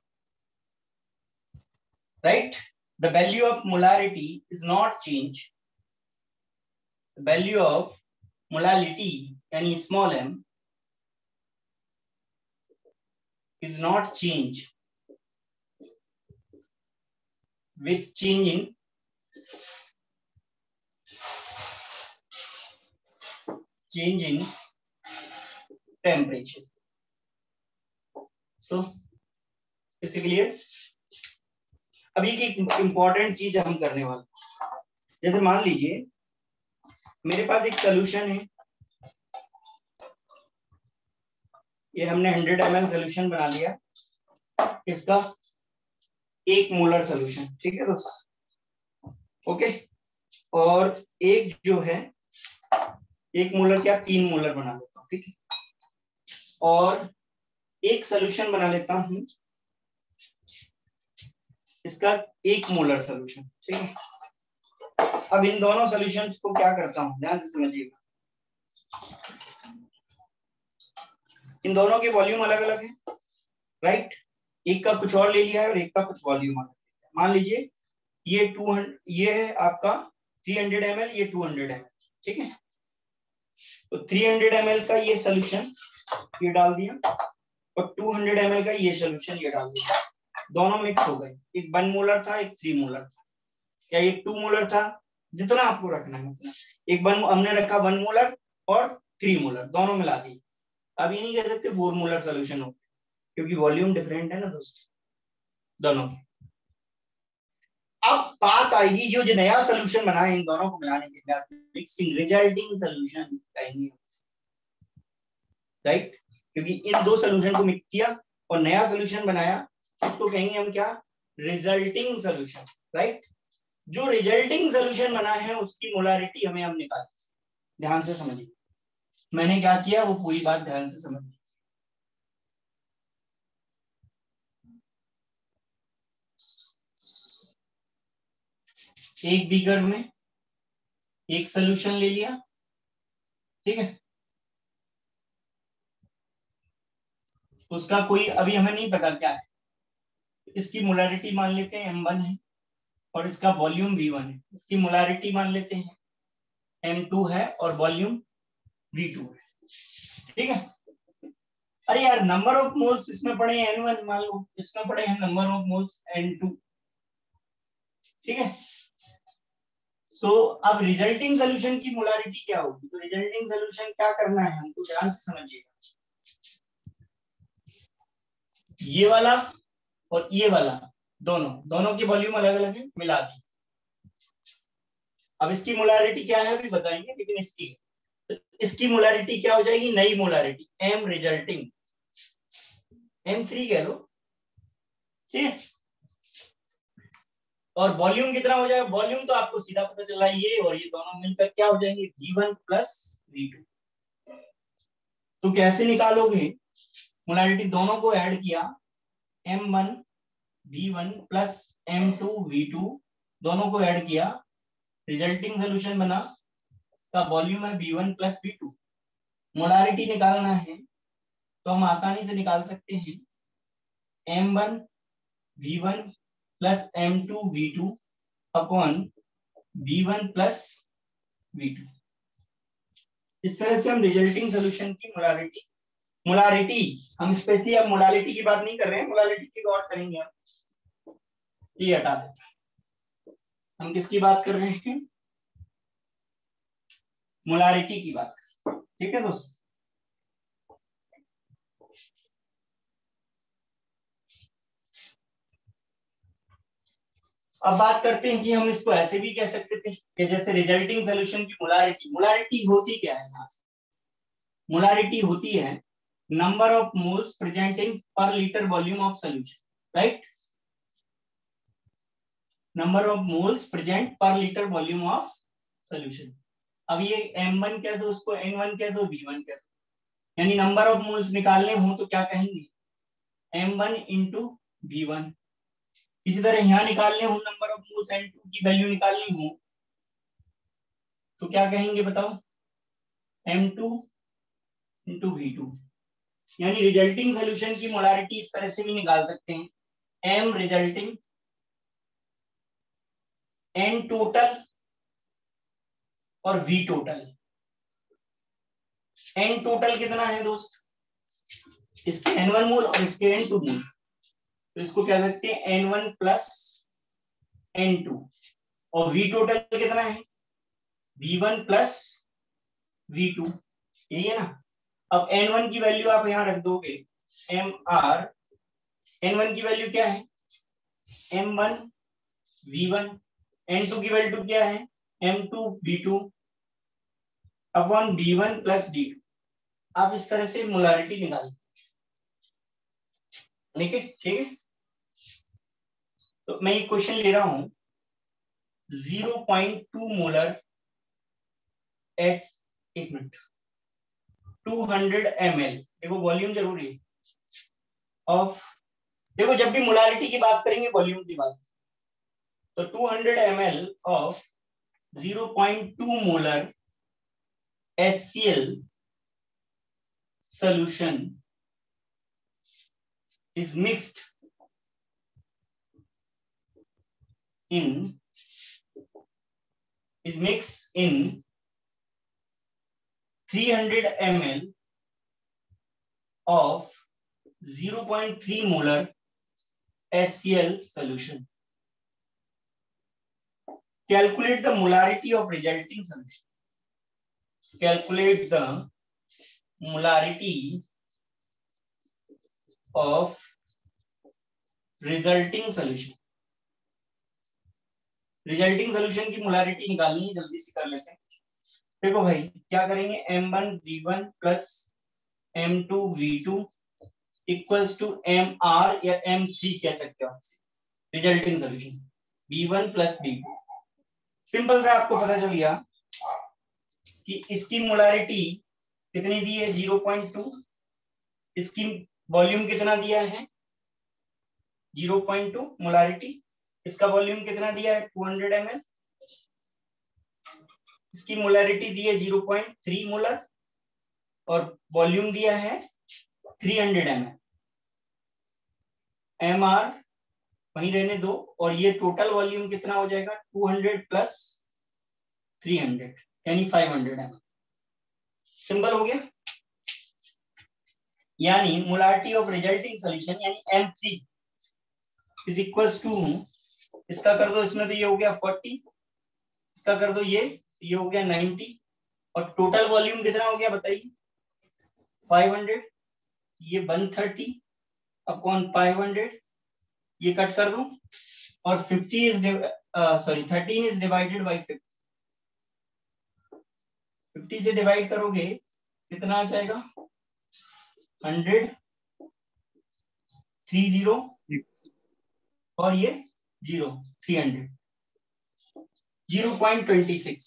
right। The value of molarity is not change, the value of molality यानी small m is not change with change in change in temperature. So is it clear? अभी की important चीज हम करने वाले, जैसे मान लीजिए मेरे पास एक सोल्यूशन है, ये हमने हंड्रेड एम एल सोल्यूशन बना लिया, इसका एक मोलर सोल्यूशन, ठीक है दोस्तों, ओके। और एक जो है एक मोलर क्या तीन मोलर बना लेता हूँ, ठीक है, और एक सोल्यूशन बना लेता हूं इसका एक मोलर सोल्यूशन, ठीक है। अब इन दोनों सॉल्यूशंस को क्या करता हूं, ध्यान से समझिएगा। इन दोनों के वॉल्यूम अलग अलग है, राइट। एक का कुछ और ले लिया है और एक का कुछ वॉल्यूम अलग है। मान लीजिए ये टू हंड्रेड, ये है आपका थ्री हंड्रेड एम एल, ये टू हंड्रेड एम एल, ठीक है। तो थ्री हंड्रेड एम एल का ये सोल्यूशन ये डाल दिया और टू हंड्रेड एम एल का ये सोल्यूशन ये डाल दिया, दोनों मिक्स हो गए। एक वन मोलर था, एक थ्री मोलर था, या एक टू मोलर था, जितना आपको रखना है उतना। एक वन हमने रखा वन मोलर और थ्री मोलर, दोनों मिला दी। अब ये नहीं कह सकते फोर मोलर सोल्यूशन हो, क्योंकि वॉल्यूम डिफरेंट है ना दोस्त दोनों के। अब बात आएगी जो जो नया सोल्यूशन बना है इन दोनों को मिलाने के बाद, मिक्सिंग रिजल्टिंग सोल्यूशन कहेंगे, राइट। क्योंकि इन दो सोल्यूशन को मिक्स किया और नया सोल्यूशन बनाया, उसको कहेंगे हम क्या, रिजल्टिंग सोल्यूशन, राइट। जो रिजल्टिंग सोल्यूशन बना है उसकी मोलारिटी हमें अब निकालनी। ध्यान से समझिए मैंने क्या किया, वो पूरी बात ध्यान से समझिए। एक बीकर में एक सोल्यूशन ले लिया, ठीक है। उसका कोई अभी हमें नहीं पता क्या है, इसकी मोलारिटी मान लेते हैं एम वन है और इसका वॉल्यूम वी वन है। इसकी मोलारिटी मान लेते हैं एम टू है और वॉल्यूम वी टू है, ठीक है। अरे यार नंबर ऑफ मोल्स इसमें पड़े हैं एन वन, मान लो इसमें पड़े हैं number of moles N two, ठीक है। तो अब रिजल्टिंग सोल्यूशन की मोलारिटी क्या होगी, तो रिजल्टिंग सोल्यूशन क्या करना है हमको, ध्यान से समझिएगा। ये वाला और ये वाला दोनों दोनों की वॉल्यूम अलग अलग है, मिला दी। अब इसकी मोलारिटी क्या है अभी बताएंगे, लेकिन इसकी तो इसकी मोलारिटी क्या हो जाएगी, नई molarity M resulting, M three कह लो, ठीक है। और वॉल्यूम कितना हो जाएगा, वॉल्यूम तो आपको सीधा पता चल रहा है, ये और ये दोनों मिलकर क्या हो जाएंगे, V one plus V two. तो कैसे निकालोगे मोलारिटी, दोनों को ऐड किया, M one V one plus M two V two, दोनों को ऐड किया, रिजल्टिंग सोल्यूशन बना, का वॉल्यूम है V one plus V two. Molarity निकालना है तो हम आसानी से निकाल सकते हैं, M one V one plus M two V two upon V one plus V two. इस तरह से हम रिजल्टिंग सोल्यूशन की मोलारिटी मोलारिटी हम स्पेशली अब मोलारिटी की बात नहीं कर रहे हैं, मोलारिटी की बात करेंगे हम, ये हटा देते हैं। हम किसकी बात कर रहे हैं, मोलारिटी की बात, ठीक है दोस्त। अब बात करते हैं कि हम इसको ऐसे भी कह सकते थे कि जैसे रिजल्टिंग सोल्यूशन की मोलारिटी, मोलारिटी होती क्या है, यहाँ से मोलारिटी होती है number of moles present in per litre volume of solution, right. Number of moles present per litre volume of solution. अब ये एम वन कह दो, उसको एन वन कह दो, वी वन कह दो, यानी नंबर ऑफ मोल्स निकालने हो तो क्या कहेंगे, M one into V one. इसी तरह यहाँ निकालने हो number of moles N two की वैल्यू निकालनी हो तो क्या कहेंगे बताओ, M two into V two. यानी रिजल्टिंग सोल्यूशन की मोलारिटी इस तरह से भी निकाल सकते हैं, एम रिजल्टिंग एन टोटल और वी टोटल। एन टोटल कितना है दोस्त, इसके एन वन मोल और इसके एन टू मोल, तो इसको कह सकते हैं N one plus N two. और वी टोटल कितना है, V one plus V two, यही है ना। अब एन वन की वैल्यू आप यहां रख दोगे, एम आर, एन वन की वैल्यू क्या है, M one V one, N two की वैल्यू क्या है, M two V two upon V one plus D two. आप इस तरह से मोलारिटी निकाल, ठीक है, ठीक है। तो मैं ये क्वेश्चन ले रहा हूं, zero point two molar S, एक minute, two hundred M L, देखो वॉल्यूम जरूरी है, ऑफ, देखो जब भी मोलारिटी की बात करेंगे वॉल्यूम की बात, तो two hundred M L of zero point two molar HCl solution is mixed in is mixed in three hundred milliliters of zero point three molar HCl solution. Calculate the molarity of resulting solution. Calculate the molarity of resulting solution. Resulting solution की molarity निकालनी है, जल्दी से कर लेते हैं. देखो भाई क्या करेंगे, M one V one plus M two V two equals to M R या एम थ्री कह सकते हो आप. Resulting solution B one plus B two. Simple से आपको पता चल गया कि इसकी मोलारिटी कितनी दी है, ज़ीरो पॉइंट टू. इसकी वॉल्यूम कितना दिया है, ज़ीरो पॉइंट टू मोलारिटी. इसका वॉल्यूम कितना दिया है, टू हंड्रेड एम एल. इसकी मोलारिटी दी है ज़ीरो पॉइंट थ्री मोलर और वॉल्यूम दिया है three hundred M L. M R वहीं रहने दो और ये टोटल वॉल्यूम कितना हो जाएगा, two hundred plus three hundred यानी five hundred M L. Simple हो गया. यानी मोलारिटी ऑफ रिजल्टिंग सॉल्यूशन यानी M three is equals to, इसका कर दो इसमें तो ये हो गया फोर्टी, इसका कर दो ये ये हो गया नाइंटी और टोटल वॉल्यूम कितना हो गया बताइए, फाइव हंड्रेड. ये one thirty upon five hundred, ये कट कर दो और fifty is sorry thirteen is divided by fifty. Fifty से डिवाइड करोगे कितना आ जाएगा, हंड्रेड, थ्री जीरो और ये zero, three hundred. Zero point two six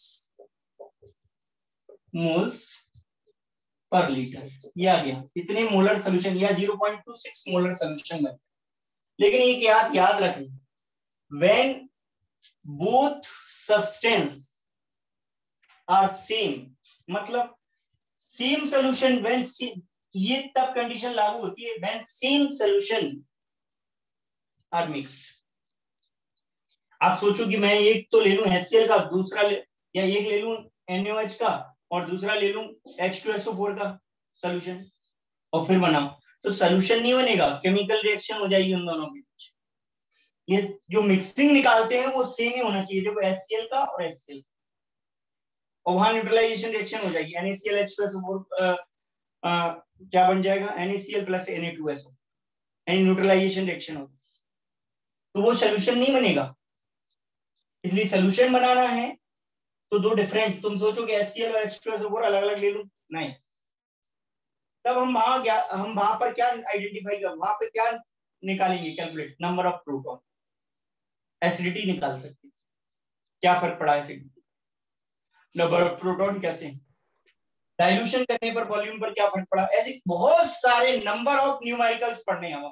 moles per litre ये आ गया. इतने मोलर सोल्यूशन या zero point two six molar solution में. लेकिन एक याद याद रखना, when both substance are same, मतलब सेम सोल्यूशन व्हेन सेम, ये तब कंडीशन लागू होती है when same solution are mixed. आप सोचो कि मैं एक तो ले लूं HCl का, दूसरा ले, या एक ले लूं एन ओ एच का और दूसरा ले लूं H two S O four का सोल्यूशन और फिर बनाओ, तो सोल्यूशन नहीं बनेगा, केमिकल रिएक्शन हो जाएगी उन दोनों के बीच. ये जो मिक्सिंग निकालते हैं वो सेम ही होना चाहिए, देखो HCl का और HCl, और वहां न्यूट्रलाइजेशन रिएक्शन हो जाएगी. NaCl H two S O four क्या बन जाएगा, NaCl plus N A two S O, यानी न्यूट्रलाइजेशन रिएक्शन होगी, तो वो सोल्यूशन नहीं बनेगा. इसलिए सोल्यूशन बनाना है तो दो डिफरेंट, तुम सोचो कि HCl और H two S O four अलग अलग ले लूं, नहीं. तब हम वहां क्या हम वहां पर क्या आइडेंटिफाई कर, वहां पे क्या निकालेंगे, calculate number of proton. Acidity निकाल सकते, क्या फर्क पड़ा एसिडिटी, नंबर ऑफ प्रोटॉन कैसे, डाइल्यूशन करने पर वॉल्यूम पर क्या फर्क पड़ा. ऐसे बहुत सारे नंबर ऑफ न्यूमेरिकल्स पढ़ने हैं हम,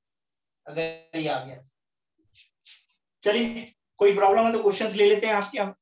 अगर ये आ गया. चलिए कोई प्रॉब्लम है तो क्वेश्चंस ले लेते हैं आपके.